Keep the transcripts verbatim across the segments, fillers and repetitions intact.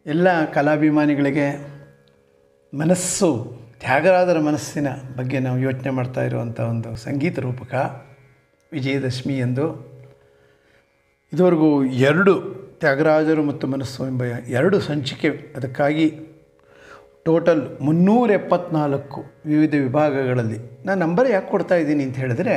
ಎಲ್ಲ ಕಲಾಭಿಮಾನಿಗಳಿಗೆ ಮನಸ್ಸು ತ್ಯಾಗರಾಜರ ಮನಸ್ಸಿನ ಬಗ್ಗೆ ನಾವು ಯೋಚನೆ ಮಾಡ್ತಾ ಇರುವಂಥ ಒಂದು ಸಂಗೀತ ರೂಪಕ ವಿಜಯದಶಮಿ ಎಂದು ಇದುವರೆಗೂ ಎರಡು ತ್ಯಾಗರಾಜರು ಮತ್ತು ಮನಸ್ಸು ಎಂಬ ಎರಡು ಸಂಚಿಕೆ, ಅದಕ್ಕಾಗಿ ಟೋಟಲ್ ಮುನ್ನೂರ ಎಪ್ಪತ್ನಾಲ್ಕು ವಿವಿಧ ವಿಭಾಗಗಳಲ್ಲಿ ನಾನು ನಂಬರ್ ಯಾಕೆ ಕೊಡ್ತಾ ಇದ್ದೀನಿ ಅಂತ ಹೇಳಿದ್ರೆ,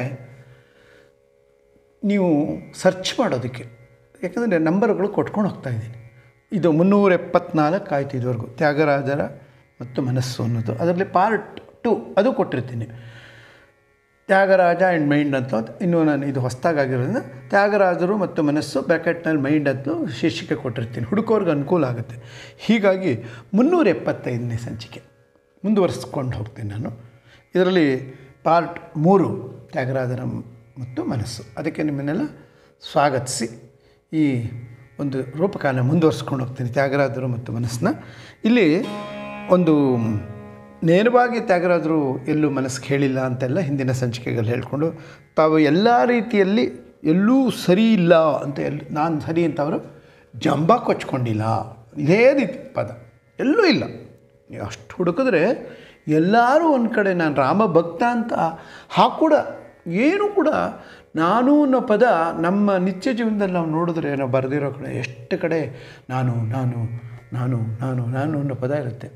ನೀವು ಸರ್ಚ್ ಮಾಡೋದಕ್ಕೆ, ಯಾಕಂದರೆ ನಂಬರ್ಗಳು ಕೊಟ್ಕೊಂಡು ಹೋಗ್ತಾ ಇದ್ದೀನಿ. ಇದು ಮುನ್ನೂರ ಎಪ್ಪತ್ನಾಲ್ಕು ಆಯಿತು ಇದುವರೆಗೂ ತ್ಯಾಗರಾಜರ ಮತ್ತು ಮನಸ್ಸು ಅನ್ನೋದು. ಅದರಲ್ಲಿ ಪಾರ್ಟ್ ಟು ಅದು ಕೊಟ್ಟಿರ್ತೀನಿ, ತ್ಯಾಗರಾಜ ಆ್ಯಂಡ್ ಮೈಂಡ್ ಅಂತ. ಇನ್ನೂ ನಾನು ಇದು ಹೊಸದಾಗಿರೋದ್ರಿಂದ ತ್ಯಾಗರಾಜರು ಮತ್ತು ಮನಸ್ಸು ಬ್ಯಾಕೆಟ್ನಲ್ಲಿ ಮೈಂಡ್ ಅಂತ ಶೀರ್ಷಿಕೆ ಕೊಟ್ಟಿರ್ತೀನಿ, ಹುಡುಕೋರ್ಗೆ ಅನುಕೂಲ ಆಗುತ್ತೆ. ಹೀಗಾಗಿ ಮುನ್ನೂರ ಎಪ್ಪತ್ತೈದನೇ ಸಂಚಿಕೆ ಮುಂದುವರಿಸ್ಕೊಂಡು ಹೋಗ್ತೀನಿ ನಾನು. ಇದರಲ್ಲಿ ಪಾರ್ಟ್ ಮೂರು ತ್ಯಾಗರಾಜರ ಮತ್ತು ಮನಸ್ಸು, ಅದಕ್ಕೆ ನಿಮ್ಮನ್ನೆಲ್ಲ ಸ್ವಾಗತಿಸಿ ಈ ಒಂದು ರೂಪಕಾನ ಮುಂದುವರಿಸ್ಕೊಂಡು ಹೋಗ್ತೀನಿ, ತ್ಯಾಗರಾಜರು ಮತ್ತು ಮನಸ್ಸನ್ನ. ಇಲ್ಲಿ ಒಂದು ನೇರವಾಗಿ ತ್ಯಾಗರಾಜರು ಎಲ್ಲೂ ಮನಸ್ಸಿಗೆ ಹೇಳಿಲ್ಲ ಅಂತೆಲ್ಲ ಹಿಂದಿನ ಸಂಚಿಕೆಗಳು ಹೇಳಿಕೊಂಡು, ತಾವು ಎಲ್ಲ ರೀತಿಯಲ್ಲಿ ಎಲ್ಲೂ ಸರಿ ಇಲ್ಲ ಅಂತ, ಎಲ್ಲಿ ನಾನು ಸರಿ ಅಂತ ಅವರು ಜಂಬ ಕೊಚ್ಕೊಂಡಿಲ್ಲ, ಇದೇ ರೀತಿ ಪದ ಎಲ್ಲೂ ಇಲ್ಲ. ನೀವು ಅಷ್ಟು ಹುಡುಕಿದ್ರೆ ಎಲ್ಲರೂ ಒಂದು ಕಡೆ ನಾನು ರಾಮ ಭಕ್ತ ಅಂತ ಹಾಕೂಡ ಏನೂ ಕೂಡ ನಾನು ಅನ್ನೋ ಪದ ನಮ್ಮ ನಿತ್ಯ ಜೀವನದಲ್ಲಿ ನಾವು ನೋಡಿದ್ರೆ, ನಾವು ಬರೆದಿರೋ ಕಡೆ ಎಷ್ಟು ಕಡೆ ನಾನು ನಾನು ನಾನು ನಾನು ನಾನು ಅನ್ನೋ ಪದ ಇರುತ್ತೆ.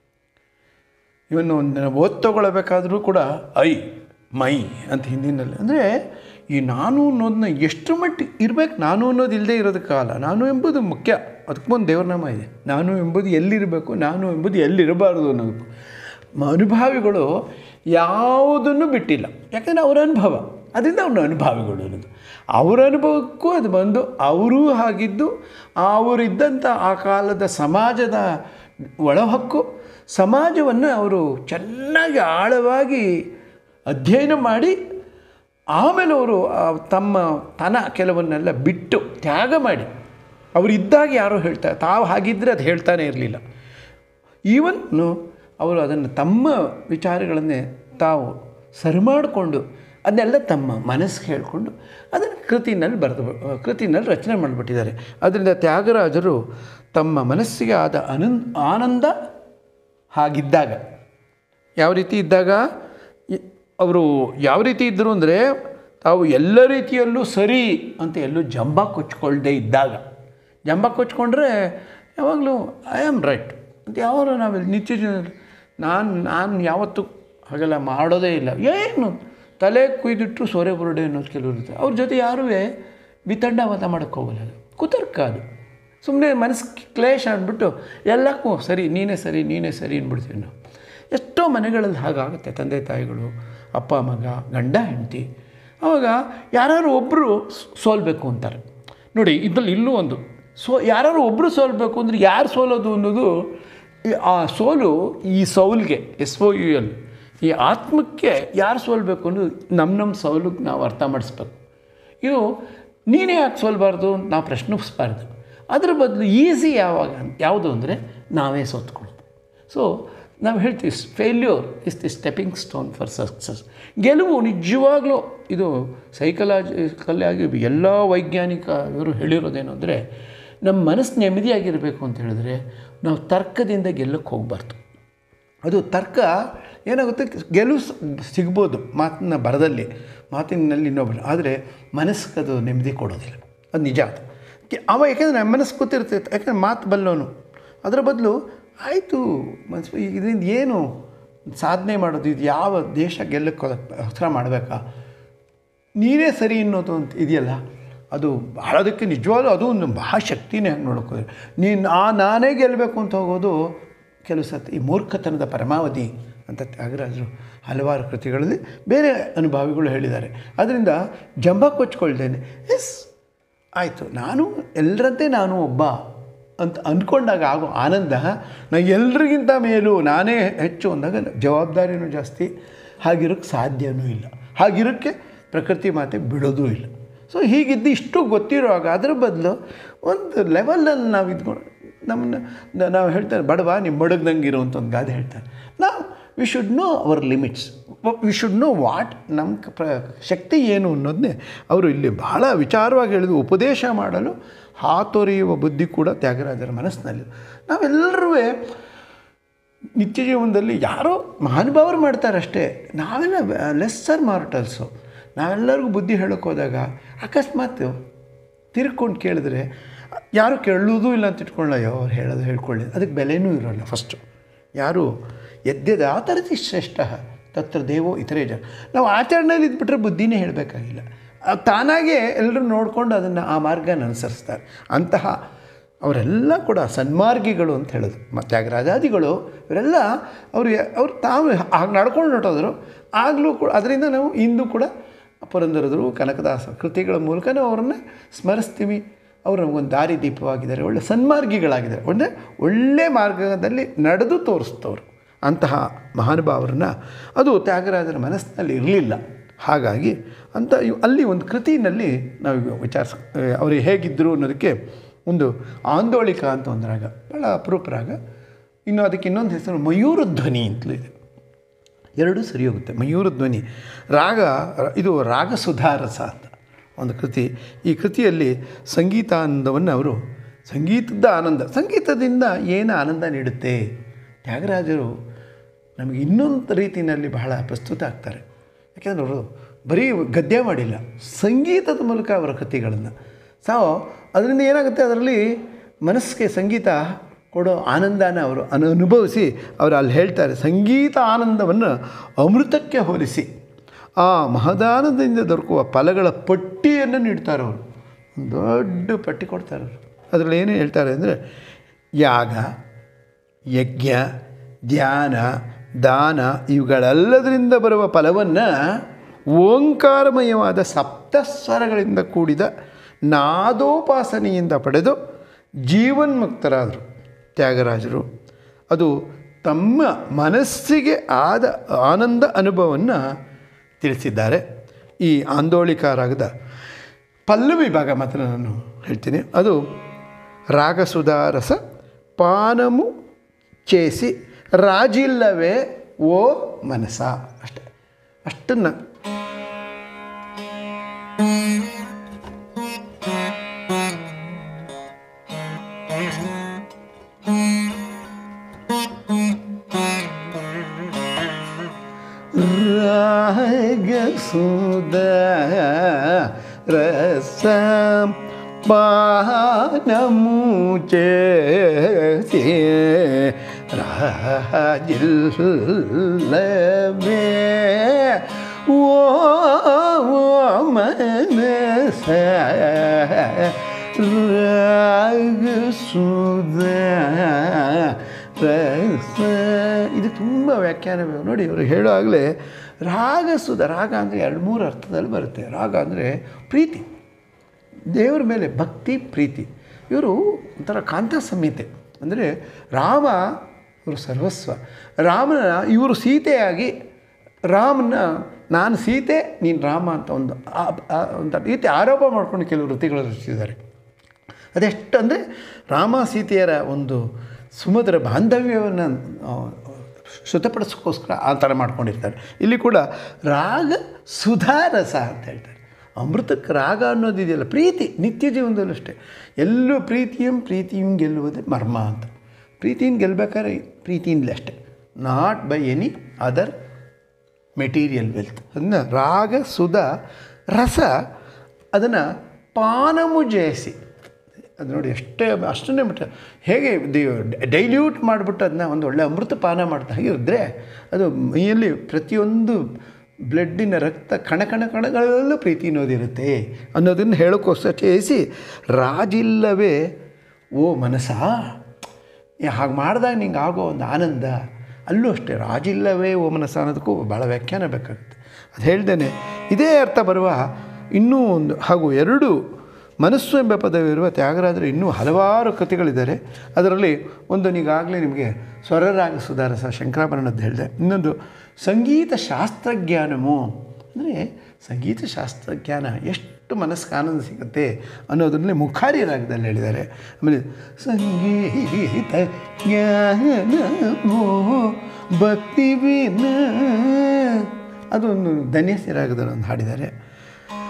ಇವನ್ನು ಓದ್ ತೊಗೊಳ್ಬೇಕಾದ್ರೂ ಕೂಡ ಐ ಮೈ ಅಂತ ಹಿಂದಿನಲ್ಲಿ, ಅಂದರೆ ಈ ನಾನು ಅನ್ನೋದನ್ನ ಎಷ್ಟು ಮಟ್ಟಿಗೆ ಇರಬೇಕು, ನಾನು ಅನ್ನೋದು ಇಲ್ಲದೆ ಇರೋದಕ್ಕೆ ಕಾಲ. ನಾನು ಎಂಬುದು ಮುಖ್ಯ, ಅದಕ್ಕೆ ಒಂದು ದೇವ್ರನಾಮ ಇದೆ. ನಾನು ಎಂಬುದು ಎಲ್ಲಿರಬೇಕು, ನಾನು ಎಂಬುದು ಎಲ್ಲಿರಬಾರ್ದು ಅನ್ನೋದಕ್ಕೂ ಅನುಭಾವಿಗಳು ಯಾವುದನ್ನು ಬಿಟ್ಟಿಲ್ಲ, ಯಾಕಂದರೆ ಅವರ ಅನುಭವ, ಅದರಿಂದ ಅವನ ಅನುಭಾವಿಗಳು ಅನ್ನೋದು. ಅವರ ಅನುಭವಕ್ಕೂ ಅದು ಬಂದು ಅವರೂ ಆಗಿದ್ದು, ಅವರಿದ್ದಂಥ ಆ ಕಾಲದ ಸಮಾಜದ ಒಳಹಕ್ಕು, ಸಮಾಜವನ್ನು ಅವರು ಚೆನ್ನಾಗಿ ಆಳವಾಗಿ ಅಧ್ಯಯನ ಮಾಡಿ ಆಮೇಲೆ ಅವರು ತಮ್ಮ ತನ ಕೆಲವನ್ನೆಲ್ಲ ಬಿಟ್ಟು ತ್ಯಾಗ ಮಾಡಿ, ಅವರಿದ್ದಾಗ ಯಾರೋ ಹೇಳ್ತಾರೆ, ತಾವು ಹಾಗಿದ್ದರೆ ಅದು ಹೇಳ್ತಾನೆ ಇರಲಿಲ್ಲ. ಈವನ್ನು ಅವರು ಅದನ್ನು ತಮ್ಮ ವಿಚಾರಗಳನ್ನೇ ತಾವು ಸರಿ ಮಾಡಿಕೊಂಡು ಅದನ್ನೆಲ್ಲ ತಮ್ಮ ಮನಸ್ಸಿಗೆ ಹೇಳಿಕೊಂಡು ಅದನ್ನು ಕೃತಿನಲ್ಲಿ ಬರೆದು ಕೃತಿನಲ್ಲಿ ರಚನೆ ಮಾಡಿಬಿಟ್ಟಿದ್ದಾರೆ. ಅದರಿಂದ ತ್ಯಾಗರಾಜರು ತಮ್ಮ ಮನಸ್ಸಿಗೆ ಆದ ಅನಂದ ಆನಂದ ಹಾಗಿದ್ದಾಗ, ಯಾವ ರೀತಿ ಇದ್ದಾಗ ಅವರು ಯಾವ ರೀತಿ ಇದ್ದರು ಅಂದರೆ, ತಾವು ಎಲ್ಲ ರೀತಿಯಲ್ಲೂ ಸರಿ ಅಂತ ಎಲ್ಲೂ ಜಂಬ ಕೊಚ್ಕೊಳ್ದೇ ಇದ್ದಾಗ. ಜಂಬ ಕೊಚ್ಕೊಂಡ್ರೆ ಯಾವಾಗಲೂ ಐ ಆಮ್ ರೈಟ್ ಅಂತ ಯಾವಾಗ ನಾವೆಲ್ಲ ನಿತ್ಯ ಜೀವನದಲ್ಲಿ ನಾನು ನಾನು ಯಾವತ್ತೂ ಹಾಗೆಲ್ಲ ಮಾಡೋದೇ ಇಲ್ಲ. ಏನು ತಲೆ ಕುಯ್ದಿಟ್ಟರು ಸೊರೆ ಬುರುಡೆ ಅನ್ನೋದು ಕೆಲವರು ಇರುತ್ತೆ. ಅವ್ರ ಜೊತೆ ಯಾರೂ ವಿತಂಡವಾದ ಮಾಡೋಕ್ಕೆ ಹೋಗಲ್ಲ, ಅದು ಕುತರ್ಕ. ಅದು ಸುಮ್ಮನೆ ಮನಸ್ಸು ಕ್ಲೇಶ ಅಂದ್ಬಿಟ್ಟು ಎಲ್ಲಕ್ಕೂ ಸರಿ ನೀನೇ ಸರಿ ನೀನೇ ಸರಿ ಅಂದ್ಬಿಡ್ತೀವಿ ನಾವು. ಎಷ್ಟೋ ಮನೆಗಳಲ್ಲಿ ಹಾಗಾಗುತ್ತೆ, ತಂದೆ ತಾಯಿಗಳು, ಅಪ್ಪ ಮಗ, ಗಂಡ ಹೆಂಡತಿ. ಆವಾಗ ಯಾರು ಒಬ್ಬರು ಸೋಲ್ಬೇಕು ಅಂತಾರೆ ನೋಡಿ. ಇದ್ರಲ್ಲಿ ಇಲ್ಲೂ ಒಂದು ಸೋ ಯಾರು ಒಬ್ಬರು ಸೋಲ್ಬೇಕು ಅಂದರೆ ಯಾರು ಸೋಲೋದು ಅನ್ನೋದು, ಆ ಸೋಲು ಈ ಸೌಲ್ಗೆ ಎಸ್ ಒ ಯು ಎಲ್ ಈ ಆತ್ಮಕ್ಕೆ ಯಾರು ಸೋಲ್ಬೇಕು ಅನ್ನೋದು ನಮ್ಮ ನಮ್ಮ ಸೌಲಿಗೆ ನಾವು ಅರ್ಥ ಮಾಡಿಸ್ಬೇಕು. ಇದು ನೀನೇ ಯಾಕೆ ಸೋಲ್ಬಾರ್ದು ನಾವು ಪ್ರಶ್ನಿಸ್ಬಾರ್ದು. ಅದರ ಬದಲು ಈಸಿ ಯಾವಾಗ ಯಾವುದು ಅಂದರೆ ನಾವೇ ಸೋತ್ಕೊಳ್ಳೋದು. ಸೊ ನಾವು ಹೇಳ್ತೀವಿ failure is the stepping stone for success. ಗೆಲುವು ನಿಜವಾಗ್ಲೂ ಇದು ಸೈಕಲಾಜಿಕಲ್ ಆಗಿ ಎಲ್ಲ ವೈಜ್ಞಾನಿಕ ಇವರು ಹೇಳಿರೋದೇನು ಅಂದರೆ, ನಮ್ಮ ಮನಸ್ಸು ನೆಮ್ಮದಿಯಾಗಿರಬೇಕು ಅಂತ ಹೇಳಿದ್ರೆ ನಾವು ತರ್ಕದಿಂದ ಗೆಲ್ಲಕ್ಕೆ ಹೋಗಬಾರ್ದು. ಅದು ತರ್ಕ ಏನಾಗುತ್ತೆ, ಗೆಲುವು ಸಿಗ್ಬೋದು ಮಾತಿನ ಬರದಲ್ಲಿ, ಮಾತಿನಲ್ಲಿ ಇನ್ನೊಬ್ಬರು, ಆದರೆ ಮನಸ್ಸಿಗೆ ಅದು ನೆಮ್ಮದಿ ಕೊಡೋದಿಲ್ಲ. ಅದು ನಿಜ. ಅದು ಅವ ಯಾಕೆಂದರೆ ನಮ್ಮ ಮನಸ್ಸು ಗೊತ್ತಿರ್ತೈತೆ, ಯಾಕೆಂದರೆ ಮಾತು ಬಲ್ಲೋನು. ಅದರ ಬದಲು ಆಯಿತು ಮನಸ್ಸು ಇದರಿಂದ ಏನು ಸಾಧನೆ ಮಾಡೋದು, ಇದು ಯಾವ ದೇಶ ಗೆಲ್ಲಕ್ಕೆ ಹತ್ರ ಮಾಡಬೇಕಾ, ನೀನೇ ಸರಿ ಅನ್ನೋದು ಅಂತ ಇದೆಯಲ್ಲ, ಅದು ಭಾಳೋದಕ್ಕೆ ನಿಜವಾಗ್ಲೂ ಅದು ಒಂದು ಬಹಳ ಶಕ್ತಿನೇ ಹಂಗೆ ನೋಡ್ಕೋದ್ರೆ. ನೀನು ಆ ನಾನೇ ಗೆಲ್ಲಬೇಕು ಅಂತ ಹೋಗೋದು ಕೆಲವು ಸತಿ ಈ ಮೂರ್ಖತನದ ಪರಮಾವಧಿ ಅಂತ ತ್ಯಾಗರಾಜರು ಹಲವಾರು ಕೃತಿಗಳಲ್ಲಿ ಬೇರೆ ಅನುಭವಿಗಳು ಹೇಳಿದ್ದಾರೆ. ಅದರಿಂದ ಜಂಬ ಕೊಚ್ಕೊಳ್ದೇನೆ ಎಸ್ ಆಯಿತು ನಾನು ಎಲ್ಲರಂತೆ ನಾನು ಒಬ್ಬ ಅಂತ ಅಂದ್ಕೊಂಡಾಗ ಆಗೋ ಆನಂದ, ನಾ ಎಲ್ರಿಗಿಂತ ಮೇಲೂ ನಾನೇ ಹೆಚ್ಚು ಅಂದಾಗ ಜವಾಬ್ದಾರಿನೂ ಜಾಸ್ತಿ. ಹಾಗಿರೋಕ್ಕೆ ಸಾಧ್ಯವೂ ಇಲ್ಲ, ಹಾಗಿರೋಕ್ಕೆ ಪ್ರಕೃತಿ ಮಾತೆ ಬಿಡೋದೂ ಇಲ್ಲ. ಸೊ ಹೀಗಿದ್ದು ಇಷ್ಟು ಗೊತ್ತಿರುವಾಗ ಅದರ ಬದಲು ಒಂದು ಲೆವೆಲಲ್ಲಿ ನಾವು ಇದ್ಕೊಂಡು ನಮ್ಮನ್ನ ನಾವು ಹೇಳ್ತಾರೆ, ಬಡವ ನಿಮ್ಮ ಬಡಗ್ದಂಗೆ ಇರೋವಂಥ ಒಂದು ಗಾದೆ ಹೇಳ್ತಾರೆ. ನಾವು we should know our limits, we should know what ನಮ್ಮ ಪ್ರ ಶಕ್ತಿ ಏನು ಅನ್ನೋದನ್ನೇ ಅವರು ಇಲ್ಲಿ ಬಹಳ ವಿಚಾರವಾಗಿ ಹೇಳಿದ್ರು. ಉಪದೇಶ ಮಾಡಲು ಹಾತೊರೆಯುವ ಬುದ್ಧಿ ಕೂಡ ತ್ಯಾಗರಾಜರ ಮನಸ್ಸಿನಲ್ಲಿ. ನಾವೆಲ್ಲರೂ ನಿತ್ಯ ಜೀವನದಲ್ಲಿ ಯಾರೋ ಮಹಾನುಭಾವರು ಮಾಡ್ತಾರಷ್ಟೇ, ನಾವೆಲ್ಲ ಲೆಸ್ಸರ್ ಮಾರ್ಟಲ್ಸು. ನಾವೆಲ್ಲರಿಗೂ ಬುದ್ಧಿ ಹೇಳೋಕ್ಕೆ ಹೋದಾಗ ಅಕಸ್ಮಾತ್ ತಿರ್ಕೊಂಡು ಕೇಳಿದ್ರೆ ಯಾರು ಕೇಳೋದು ಇಲ್ಲ ಅಂತ ಇಟ್ಕೊಳ್ಳಯ್ಯೋ ಅವ್ರು ಹೇಳೋದು ಹೇಳ್ಕೊಳ್ಳಿ, ಅದಕ್ಕೆ ಬೆಲೆನೂ ಇರೋಲ್ಲ. ಫಸ್ಟು ಯಾರು ಯದ್ಯದ ಆತರತಿ ಶ್ರೇಷ್ಠ ತತ್ರ ದೇವೋ ಇತರೇ ಜನ. ನಾವು ಆಚರಣೆಯಲ್ಲಿ ಇದ್ಬಿಟ್ರೆ ಬುದ್ಧಿನೇ ಹೇಳಬೇಕಾಗಿಲ್ಲ, ತಾನಾಗೇ ಎಲ್ಲರೂ ನೋಡಿಕೊಂಡು ಅದನ್ನು ಆ ಮಾರ್ಗನ ಅನುಸರಿಸ್ತಾರೆ. ಅಂತಹ ಅವರೆಲ್ಲ ಕೂಡ ಸನ್ಮಾರ್ಗಿಗಳು ಅಂತ ಹೇಳೋದು. ಮತ್ತು ತ್ಯಾಗರಾಜಾದಿಗಳು ಇವರೆಲ್ಲ ಅವರು ಅವ್ರು ತಾವು ಹಾಗೆ ನಡ್ಕೊಂಡು ಹೊರಟೋದ್ರು. ಆಗಲೂ ಕೂಡ ಅದರಿಂದ ನಾವು ಇಂದು ಕೂಡ ಪುರಂದರದರು ಕನಕದಾಸ ಕೃತಿಗಳ ಮೂಲಕ ನಾವು ಅವ್ರನ್ನ ಸ್ಮರಿಸ್ತೀವಿ. ಅವರು ನಮಗೊಂದು ದಾರಿ ದೀಪವಾಗಿದ್ದಾರೆ, ಒಳ್ಳೆ ಸನ್ಮಾರ್ಗಿಗಳಾಗಿದ್ದಾರೆ, ಒಳ್ಳೆ ಒಳ್ಳೆ ಮಾರ್ಗದಲ್ಲಿ ನಡೆದು ತೋರಿಸ್ತವ್ರು. ಅಂತಹ ಮಹಾನುಭಾವರನ್ನ ಅದು ತ್ಯಾಗರಾಜರ ಮನಸ್ಸಿನಲ್ಲಿ ಇರಲಿಲ್ಲ. ಹಾಗಾಗಿ ಅಂತ ಅಲ್ಲಿ ಒಂದು ಕೃತಿಯಲ್ಲಿ ನಾವು ವಿಚಾರಿಸ ಅವರು ಹೇಗಿದ್ದರು ಅನ್ನೋದಕ್ಕೆ ಒಂದು ಆಂದೋಳಿಕ ಅಂತ ಒಂದು ರಾಗ, ಭಾಳ ಅಪರೂಪ ರಾಗ. ಇನ್ನು ಅದಕ್ಕೆ ಇನ್ನೊಂದು ಹೆಸರು ಮಯೂರಧ್ವನಿ ಅಂತಲೂ ಇದೆ. ಎರಡೂ ಸರಿ ಹೋಗುತ್ತೆ. ಮಯೂರಧ್ವನಿ ರಾಗ, ಇದು ರಾಗ ಸುಧಾರಸ ಅಂತ ಒಂದು ಕೃತಿ. ಈ ಕೃತಿಯಲ್ಲಿ ಸಂಗೀತಾನಂದವನ್ನು ಅವರು ಸಂಗೀತದ ಆನಂದ, ಸಂಗೀತದಿಂದ ಏನು ಆನಂದ ನೀಡುತ್ತೆ, ತ್ಯಾಗರಾಜರು ನಮಗೆ ಇನ್ನೊಂದು ರೀತಿಯಲ್ಲಿ ಬಹಳ ಪ್ರಸ್ತುತ ಆಗ್ತಾರೆ. ಯಾಕೆಂದರೆ ಅವರು ಬರೀ ಗದ್ಯ ಮಾಡಿಲ್ಲ, ಸಂಗೀತದ ಮೂಲಕ ಅವರ ಕೃತಿಗಳನ್ನು ಸೊ ಅದರಿಂದ ಏನಾಗುತ್ತೆ, ಅದರಲ್ಲಿ ಮನಸ್ಸಿಗೆ ಸಂಗೀತ ಕೊಡೋ ಆನಂದನ ಅವರು ಅನು ಅನುಭವಿಸಿ ಅವರು ಅಲ್ಲಿ ಹೇಳ್ತಾರೆ, ಸಂಗೀತ ಆನಂದವನ್ನು ಅಮೃತಕ್ಕೆ ಹೋಲಿಸಿ ಆ ಮಹದಾನದಿಂದ ದೊರಕುವ ಫಲಗಳ ಪಟ್ಟಿಯನ್ನು ನೀಡ್ತಾರೆ ಅವರು. ಒಂದು ದೊಡ್ಡ ಪಟ್ಟಿ ಕೊಡ್ತಾರೆ ಅವರು. ಅದರಲ್ಲಿ ಏನು ಹೇಳ್ತಾರೆ ಅಂದರೆ, ಯಾಗ, ಯಜ್ಞ, ಧ್ಯಾನ, ದಾನ ಇವುಗಳೆಲ್ಲದರಿಂದ ಬರುವ ಫಲವನ್ನು ಓಂಕಾರಮಯವಾದ ಸಪ್ತಸ್ವರಗಳಿಂದ ಕೂಡಿದ ನಾದೋಪಾಸನೆಯಿಂದ ಪಡೆದು ಜೀವನ್ಮುಕ್ತರಾದರು ತ್ಯಾಗರಾಜರು. ಅದು ತಮ್ಮ ಮನಸ್ಸಿಗೆ ಆದ ಆನಂದ ಅನುಭವವನ್ನು ತಿಳಿಸಿದ್ದಾರೆ. ಈ ಆಂದೋಳಿಕ ರಾಗದ ಪಲ್ಲವಿ ಭಾಗ ಮಾತ್ರ ನಾನು ಹೇಳ್ತೀನಿ. ಅದು ರಾಗಸುಧಾರಸ ಪಾನಮು ಚೇಸಿ ರಾಜಿಲ್ಲವೇ ಓ ಮನಸ, ಅಷ್ಟೆ. ಅಷ್ಟನ್ನು ರಾಗಸುಧಾರಸ ಪಾನಮುಚೇಸಿ ರಾಜಿಲ್ಲವೇ ಓ ಮನಸ ರಾಗಸುಧಾರಸ. ಇದು ತುಂಬ ವ್ಯಾಖ್ಯಾನ ನೋಡಿ. ಇವರು ಹೇಳುವಾಗಲೇ ರಾಗಸುಧ, ರಾಗ ಅಂದರೆ ಎರಡು ಮೂರು ಅರ್ಥದಲ್ಲಿ ಬರುತ್ತೆ. ರಾಗ ಅಂದರೆ ಪ್ರೀತಿ, ದೇವರ ಮೇಲೆ ಭಕ್ತಿ, ಪ್ರೀತಿ. ಇವರು ಒಂಥರ ಕಾಂತ ಸಂಹಿತೆ ಅಂದರೆ ರಾಮ ಇವರು ಸರ್ವಸ್ವ. ರಾಮನ ಇವರು ಸೀತೆಯಾಗಿ ರಾಮನ ನಾನು ಸೀತೆ ನೀನು ರಾಮ ಅಂತ ಒಂದು ಒಂದು ರೀತಿ ಆರೋಪ ಮಾಡ್ಕೊಂಡು ಕೆಲವು ವೃತ್ತಿಗಳು ರಚಿಸಿದ್ದಾರೆ. ಅದೆಷ್ಟು ಅಂದರೆ ರಾಮ ಸೀತೆಯರ ಒಂದು ಸುಮಧುರ ಬಾಂಧವ್ಯವನ್ನು ಶ್ರುತಪಡಿಸೋಕ್ಕೋಸ್ಕರ ಆ ಥರ ಮಾಡ್ಕೊಂಡಿರ್ತಾರೆ. ಇಲ್ಲಿ ಕೂಡ ರಾಗ ಸುಧಾರಸ ಅಂತ ಹೇಳ್ತಾರೆ. ಅಮೃತಕ್ಕೆ ರಾಗ ಅನ್ನೋದಿದೆಯಲ್ಲ, ಪ್ರೀತಿ ನಿತ್ಯ ಜೀವನದಲ್ಲೂ ಅಷ್ಟೇ. ಎಲ್ಲೂ ಪ್ರೀತಿಯಂ ಪ್ರೀತಿಯಂ ಗೆಲ್ಲುವುದೇ ಮರ್ಮ ಅಂತ. ಪ್ರೀತಿಯಿಂದ ಗೆಲ್ಲಬೇಕಾದ್ರೆ ಪ್ರೀತಿಯಿಂದಲೇ ಅಷ್ಟೇ, not by any other material wealth. ಅದನ್ನು ರಾಗ ಸುಧಾ ರಸ ಅದನ್ನು ಪಾನಮುಜೇಸಿ, ಅದು ನೋಡಿ ಎಷ್ಟೇ ಅಷ್ಟನ್ನೇ ಬಿಟ್ಟ ಹೇಗೆ ಡೈಲ್ಯೂಟ್ ಮಾಡಿಬಿಟ್ಟು ಅದನ್ನ ಒಂದು ಒಳ್ಳೆ ಅಮೃತ ಪಾನ ಮಾಡ್ತಾ ಹಾಗಿದ್ರೆ ಅದು ಮೈಯಲ್ಲಿ ಪ್ರತಿಯೊಂದು ಬ್ಲಡ್ಡಿನ ರಕ್ತ ಕಣ ಕಣ ಕಣಗಳಲ್ಲೂ ಪ್ರೀತಿ ಅನ್ನೋದಿರುತ್ತೆ ಅನ್ನೋದನ್ನು ಹೇಳೋಕ್ಕೋಸ್ಕರ ಚೇಸಿ ರಾಜಿಲ್ಲವೇ ಓ ಮನಸ್ಸ, ಹಾಗೆ ಮಾಡಿದಾಗ ನಿಂಗೆ ಆಗೋ ಒಂದು ಆನಂದ ಅಲ್ಲೂ ಅಷ್ಟೇ. ರಾಜಿಲ್ಲವೇ ಓ ಮನಸ್ಸ ಅನ್ನೋದಕ್ಕೂ ಭಾಳ ವ್ಯಾಖ್ಯಾನ ಬೇಕಾಗುತ್ತೆ. ಅದು ಹೇಳ್ದೇನೆ ಇದೇ ಅರ್ಥ ಬರುವ ಇನ್ನೂ ಒಂದು ಹಾಗೂ ಎರಡು ಮನಸ್ಸು ಎಂಬ ಪದವಿರುವ ತ್ಯಾಗರಾಜರು ಇನ್ನೂ ಹಲವಾರು ಕೃತಿಗಳಿದ್ದಾರೆ. ಅದರಲ್ಲಿ ಒಂದು ಈಗಾಗಲೇ ನಿಮಗೆ ಸ್ವರರಾಗ ಸುಧಾರಸ ಶಂಕರಾಭರಣದ್ದು ಹೇಳಿದೆ. ಇನ್ನೊಂದು ಸಂಗೀತ ಶಾಸ್ತ್ರಜ್ಞಾನಮು ಅಂದರೆ ಸಂಗೀತ ಶಾಸ್ತ್ರಜ್ಞಾನ ಎಷ್ಟು ಮನಸ್ಸಿಗೆ ಆನಂದ ಸಿಗುತ್ತೆ ಅನ್ನೋದನ್ನೇ ಮುಖಾರಿ ರಾಗದಲ್ಲಿ ಹೇಳಿದ್ದಾರೆ. ಆಮೇಲೆ ಸಂಗೀತ ಜ್ಞಾನಮೋ ಭಕ್ತಿ ವಿನ ಅದೊಂದು ಧನ್ಯಸಿ ರಾಗದಲ್ಲಿ ಒಂದು ಹಾಡಿದ್ದಾರೆ.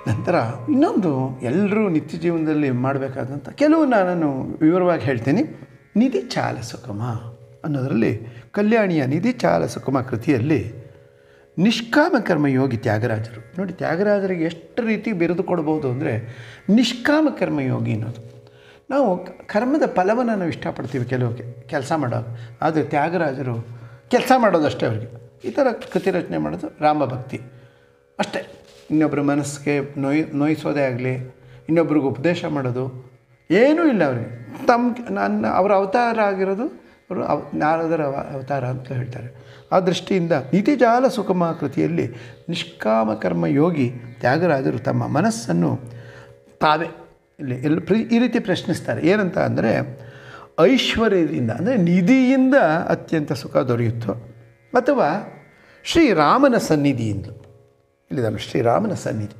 ನಂತರ ಇನ್ನೊಂದು ಎಲ್ಲರೂ ನಿತ್ಯ ಜೀವನದಲ್ಲಿ ಮಾಡಬೇಕಾದಂಥ ಕೆಲವು ನಾನು ವಿವರವಾಗಿ ಹೇಳ್ತೀನಿ. ನಿಧಿ ಚಾಲ ಸುಖಮ ಅನ್ನೋದರಲ್ಲಿ ಕಲ್ಯಾಣಿಯ ನಿಧಿ ಚಾಲ ಸುಖಮ ಕೃತಿಯಲ್ಲಿ ನಿಷ್ಕಾಮ ಕರ್ಮಯೋಗಿ ತ್ಯಾಗರಾಜರು ನೋಡಿ, ತ್ಯಾಗರಾಜರಿಗೆ ಎಷ್ಟು ರೀತಿ ಬಿರುದು ಕೊಡ್ಬೋದು ಅಂದರೆ ನಿಷ್ಕಾಮ ಕರ್ಮಯೋಗಿ ಅನ್ನೋದು. ನಾವು ಕರ್ಮದ ಫಲವನ್ನು ನಾವು ಇಷ್ಟಪಡ್ತೀವಿ ಕೆಲವು ಕೆಲಸ ಮಾಡೋದು, ಆದರೆ ತ್ಯಾಗರಾಜರು ಕೆಲಸ ಮಾಡೋದಷ್ಟೇ ಅವ್ರಿಗೆ. ಈ ಥರ ಕೃತಿ ರಚನೆ ಮಾಡೋದು ರಾಮಭಕ್ತಿ ಅಷ್ಟೇ. ಇನ್ನೊಬ್ಬರ ಮನಸ್ಸಿಗೆ ನೋಯ್ ನೋಯಿಸೋದೇ ಆಗಲಿ, ಇನ್ನೊಬ್ರಿಗೆ ಉಪದೇಶ ಮಾಡೋದು ಏನೂ ಇಲ್ಲ ಅವರಿಗೆ. ತಮ್ಮ ನನ್ನ ಅವರ ಅವತಾರ ಆಗಿರೋದು ಅವರು ಅವ ನಾರದರ ಅವತಾರ ಅಂತ ಹೇಳ್ತಾರೆ. ಆ ದೃಷ್ಟಿಯಿಂದ ನಿಧಿಜಾಲ ಸುಖಮ ಕೃತಿಯಲ್ಲಿ ನಿಷ್ಕಾಮ ಕರ್ಮ ಯೋಗಿ ತ್ಯಾಗರಾಜರು ತಮ್ಮ ಮನಸ್ಸನ್ನು ತಾವೇ ಇಲ್ಲಿ ಎಲ್ಲ ಪ್ರಿ ಈ ರೀತಿ ಪ್ರಶ್ನಿಸ್ತಾರೆ. ಏನಂತ ಅಂದರೆ, ಐಶ್ವರ್ಯದಿಂದ ಅಂದರೆ ನಿಧಿಯಿಂದ ಅತ್ಯಂತ ಸುಖ ದೊರೆಯುತ್ತೋ ಅಥವಾ ಶ್ರೀರಾಮನ ಸನ್ನಿಧಿಯಿಂದ. ಇಲ್ಲಿದ್ದಾನೆ ಶ್ರೀರಾಮನ ಸನ್ನಿಧಿ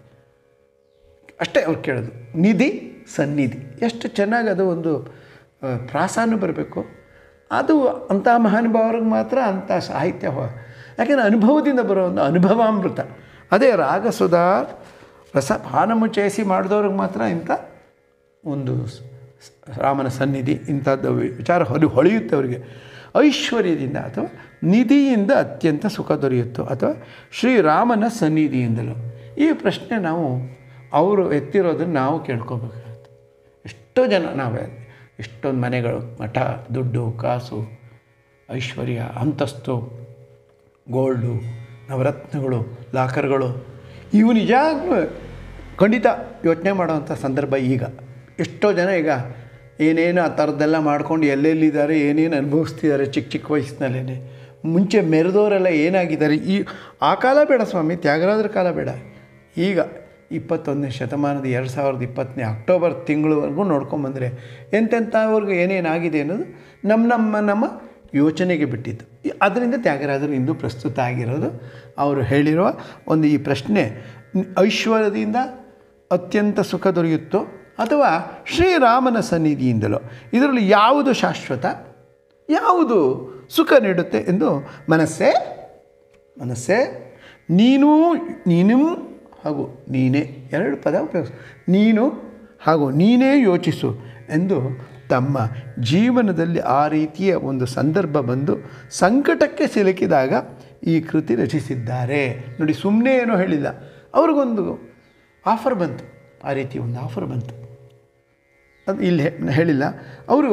ಅಷ್ಟೇ ಅವ್ರು ಕೇಳೋದು. ನಿಧಿ ಸನ್ನಿಧಿ ಎಷ್ಟು ಚೆನ್ನಾಗಿ ಅದು ಒಂದು ಪ್ರಾಸನೂ ಬರಬೇಕು. ಅದು ಅಂಥ ಮಹಾನುಭಾವರಿಗೆ ಮಾತ್ರ ಅಂಥ ಸಾಹಿತ್ಯ. ಯಾಕೆಂದರೆ ಅನುಭವದಿಂದ ಬರೋ ಒಂದು ಅನುಭವಾಮೃತ ಅದೇ ರಾಗಸುಧಾ ರಸ ಪಾನಮು ಚೇಸಿ ಮಾಡಿದವ್ರಿಗೆ ಮಾತ್ರ ಇಂಥ ಒಂದು ರಾಮನ ಸನ್ನಿಧಿ ಇಂಥದ್ದು ವಿಚಾರ ಹೊಲಿ ಹೊಳೆಯುತ್ತೆ ಅವರಿಗೆ. ಐಶ್ವರ್ಯದಿಂದ ಅಥವಾ ನಿಧಿಯಿಂದ ಅತ್ಯಂತ ಸುಖ ದೊರೆಯುತ್ತೋ ಅಥವಾ ಶ್ರೀರಾಮನ ಸನ್ನಿಧಿಯಿಂದಲೋ. ಈ ಪ್ರಶ್ನೆ ನಾವು ಅವರು ಎತ್ತಿರೋದನ್ನು ನಾವು ಕೇಳ್ಕೋಬೇಕಾಗುತ್ತೆ. ಎಷ್ಟೋ ಜನ ನಾವೇ ಎಷ್ಟೊಂದು ಮನೆಗಳು, ಮಠ, ದುಡ್ಡು, ಕಾಸು, ಐಶ್ವರ್ಯ, ಅಂತಸ್ತು, ಗೋಲ್ಡು, ನವರತ್ನಗಳು, ಲಾಕರ್ಗಳು, ಇವು ನಿಜಾಗ್ಲೂ ಖಂಡಿತ ಯೋಚನೆ ಮಾಡೋವಂಥ ಸಂದರ್ಭ ಈಗ. ಎಷ್ಟೋ ಜನ ಈಗ ಏನೇನು ಆ ಥರದ್ದೆಲ್ಲ ಮಾಡ್ಕೊಂಡು ಎಲ್ಲೆಲ್ಲಿದ್ದಾರೆ, ಏನೇನು ಅನುಭವಿಸ್ತಿದ್ದಾರೆ ಚಿಕ್ಕ ಚಿಕ್ಕ ವಯಸ್ಸಿನಲ್ಲೇ. ಮುಂಚೆ ಮೆರೆದವರೆಲ್ಲ ಏನಾಗಿದ್ದಾರೆ. ಈ ಆ ಕಾಲ ಬೇಡ ಸ್ವಾಮಿ, ತ್ಯಾಗರಾಜರ ಕಾಲ ಬೇಡ. ಈಗ ಇಪ್ಪತ್ತೊಂದನೇ ಶತಮಾನದ ಎರಡು ಸಾವಿರದ ಇಪ್ಪತ್ತನೇ ಅಕ್ಟೋಬರ್ ತಿಂಗಳವರೆಗೂ ನೋಡ್ಕೊಂಬಂದರೆ ಎಂತೆಂಥವ್ರಿಗೆ ಏನೇನಾಗಿದೆ ಅನ್ನೋದು ನಮ್ಮ ನಮ್ಮ ನಮ್ಮ ಯೋಚನೆಗೆ ಬಿಟ್ಟಿದ್ದು. ಅದರಿಂದ ತ್ಯಾಗರಾಜರು ಇಂದು ಪ್ರಸ್ತುತ ಆಗಿರೋದು ಅವರು ಹೇಳಿರುವ ಒಂದು ಈ ಪ್ರಶ್ನೆ, ಐಶ್ವರ್ಯದಿಂದ ಅತ್ಯಂತ ಸುಖ ದೊರೆಯುತ್ತೋ ಅಥವಾ ಶ್ರೀರಾಮನ ಸನ್ನಿಧಿಯಿಂದಲೋ, ಇದರಲ್ಲಿ ಯಾವುದು ಶಾಶ್ವತ, ಯಾವುದು ಸುಖ ನೀಡುತ್ತೆ ಎಂದು ಮನಸ್ಸೇ ಮನಸ್ಸೇ ನೀನು ನೀನು ಹಾಗೂ ನೀನೇ ಎರಡು ಪದ ಉಪಯೋಗಿಸು. ನೀನು ಹಾಗೂ ನೀನೇ ಯೋಚಿಸು ಎಂದು ತಮ್ಮ ಜೀವನದಲ್ಲಿ ಆ ರೀತಿಯ ಒಂದು ಸಂದರ್ಭ ಬಂದು ಸಂಕಟಕ್ಕೆ ಸಿಲುಕಿದಾಗ ಈ ಕೃತಿ ರಚಿಸಿದ್ದಾರೆ. ನೋಡಿ, ಸುಮ್ಮನೆ ಏನೋ ಹೇಳಿಲ್ಲ, ಅವ್ರಿಗೊಂದು ಆಫರ್ ಬಂತು, ಆ ರೀತಿ ಒಂದು ಆಫರ್ ಬಂತು. ಅದು ಇಲ್ಲಿ ಹೇಳಿಲ್ಲ. ಅವರು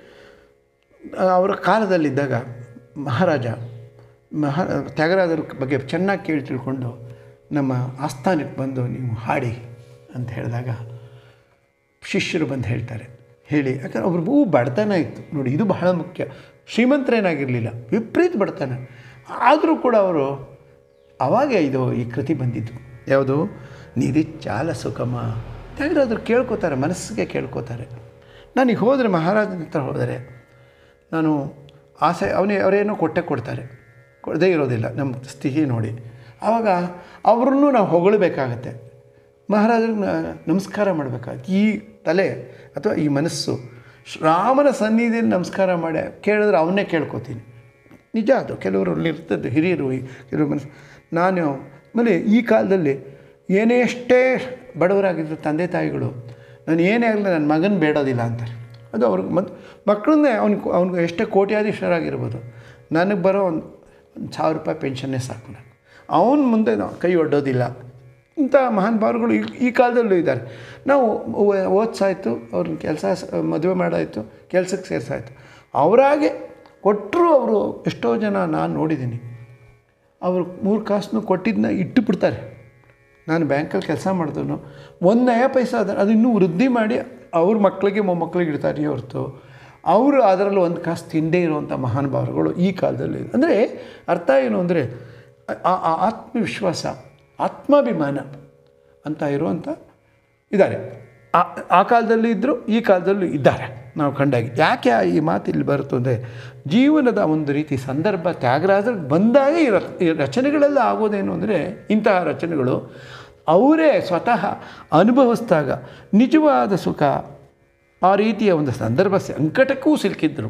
ಅವರ ಕಾಲದಲ್ಲಿದ್ದಾಗ ಮಹಾರಾಜ ಮಹಾ ತ್ಯಾಗರಾಜರ ಬಗ್ಗೆ ಚೆನ್ನಾಗಿ ಕೇಳಿ ತಿಳ್ಕೊಂಡು ನಮ್ಮ ಆಸ್ಥಾನಕ್ಕೆ ಬಂದು ನೀವು ಹಾಡಿ ಅಂತ ಹೇಳಿದಾಗ ಶಿಷ್ಯರು ಬಂದು ಹೇಳ್ತಾರೆ, ಹೇಳಿ. ಯಾಕಂದ್ರೆ ಅವ್ರ ಭೂ ಬಡತನ ಇತ್ತು ನೋಡಿ, ಇದು ಬಹಳ ಮುಖ್ಯ. ಶ್ರೀಮಂತರೇನಾಗಿರಲಿಲ್ಲ, ವಿಪರೀತ ಬಡತನ. ಆದರೂ ಕೂಡ ಅವರು ಆವಾಗ ಇದು ಈ ಕೃತಿ ಬಂದಿದ್ದು ಯಾವುದು, ನಿಧಿ ಚಾಲ ಸುಖಮ. ತ್ಯಾಗರಾಜರು ಕೇಳ್ಕೋತಾರೆ, ಮನಸ್ಸಿಗೆ ಕೇಳ್ಕೋತಾರೆ. ನನಗೆ ಹೋದರೆ ಮಹಾರಾಜನ ಹತ್ರ ಹೋದರೆ ನಾನು ಆಸೆ ಅವನೇ ಅವರೇನೋ ಕೊಟ್ಟೆ ಕೊಡ್ತಾರೆ, ಕೊಡದೇ ಇರೋದಿಲ್ಲ ನಮ್ಮ ಸ್ಥಿತಿ ನೋಡಿ. ಆವಾಗ ಅವ್ರನ್ನೂ ನಾವು ಹೊಗಳಬೇಕಾಗತ್ತೆ, ಮಹಾರಾಜರಿಗೆ ನಮಸ್ಕಾರ ಮಾಡಬೇಕಾಗತ್ತೆ. ಈ ತಲೆ ಅಥವಾ ಈ ಮನಸ್ಸು ರಾಮನ ಸನ್ನಿಧಿಯಲ್ಲಿ ನಮಸ್ಕಾರ ಮಾಡಿ ಕೇಳಿದ್ರೆ ಅವನ್ನೇ ಕೇಳ್ಕೊತೀನಿ. ನಿಜ ಅದು. ಕೆಲವರು ಇರ್ತದ್ದು ಹಿರಿಯರು, ಕೆಲವರು ಮನಸ್ಸು. ನಾನು ಆಮೇಲೆ ಈ ಕಾಲದಲ್ಲಿ ಏನೇ ಎಷ್ಟೇ ಬಡವರಾಗಿದ್ದರು ತಂದೆ ತಾಯಿಗಳು, ನಾನು ಏನೇ ಆಗಲಿ ನನ್ನ ಮಗನ ಬೇಡೋದಿಲ್ಲ ಅಂತಾರೆ. ಅದು ಅವ್ರಿಗೆ ಮತ್ತು ಮಕ್ಕಳನ್ನೇ ಅವ್ನಿಗೆ ಅವ್ನಿಗೆ ಎಷ್ಟೇ ಕೋಟ್ಯಾಧೀಶರಾಗಿರ್ಬೋದು, ನನಗೆ ಬರೋ ಒಂದು ಒಂದು ಸಾವಿರ ರೂಪಾಯಿ ಪೆನ್ಷನ್ನೇ ಸಾಕು, ನಾನು ಅವನ ಮುಂದೆ ನಾವು ಕೈ ಒಡ್ಡೋದಿಲ್ಲ. ಇಂಥ ಮಹಾನ್ ಭಾವಗಳು ಈ ಈ ಕಾಲದಲ್ಲೂ ಇದ್ದಾರೆ. ನಾವು ಓದಿಸಾಯ್ತು, ಅವ್ರನ್ನ ಕೆಲಸ ಮದುವೆ ಮಾಡಾಯಿತು, ಕೆಲಸಕ್ಕೆ ಸೇರಿಸಾಯ್ತು, ಅವರಾಗೆ ಕೊಟ್ಟರು. ಅವರು ಎಷ್ಟೋ ಜನ ನಾನು ನೋಡಿದ್ದೀನಿ, ಅವರು ಮೂರು ಕಾಸನ್ನು ಕೊಟ್ಟಿದ್ದನ್ನ ಇಟ್ಟು ಬಿಡ್ತಾರೆ. ನಾನು ಬ್ಯಾಂಕಲ್ಲಿ ಕೆಲಸ ಮಾಡಿದನು ಒಂದು ನಯ ಪೈಸಾ ಅದ ಅದು ಇನ್ನೂ ವೃದ್ಧಿ ಮಾಡಿ ಅವ್ರ ಮಕ್ಕಳಿಗೆ ಮೊಮ್ಮಕ್ಕಳಿಗೆ ಇಡ್ತಾರೆ ಹೊರತು ಅವರು ಅದರಲ್ಲಿ ಒಂದು ಕಾಸು ತಿಂದೇ ಇರುವಂಥ ಮಹಾನುಭಾವರುಗಳು ಈ ಕಾಲದಲ್ಲಿ. ಅಂದರೆ ಅರ್ಥ ಏನು ಅಂದರೆ ಆತ್ಮವಿಶ್ವಾಸ, ಆತ್ಮಾಭಿಮಾನ ಅಂತ ಇರುವಂಥ ಇದ್ದಾರೆ. ಆ ಕಾಲದಲ್ಲೂ ಇದ್ದರು, ಈ ಕಾಲದಲ್ಲೂ ಇದ್ದಾರೆ ನಾವು ಕಂಡಾಗಿ. ಯಾಕೆ ಈ ಮಾತು ಇಲ್ಲಿ ಬರುತ್ತೋ ಅಂದರೆ, ಜೀವನದ ಒಂದು ರೀತಿ ಸಂದರ್ಭ ತ್ಯಾಗರಾಜರಿಗೆ ಬಂದಾಗ ಈ ಈ ರಚನೆಗಳೆಲ್ಲ ಆಗೋದೇನು ಅಂದರೆ, ಇಂತಹ ರಚನೆಗಳು ಅವರೇ ಸ್ವತಃ ಅನುಭವಿಸಿದಾಗ ನಿಜವಾದ ಸುಖ, ಆ ರೀತಿಯ ಒಂದು ಸಂದರ್ಭ ಸಂಕಟಕ್ಕೂ ಸಿಲುಕಿದ್ರು.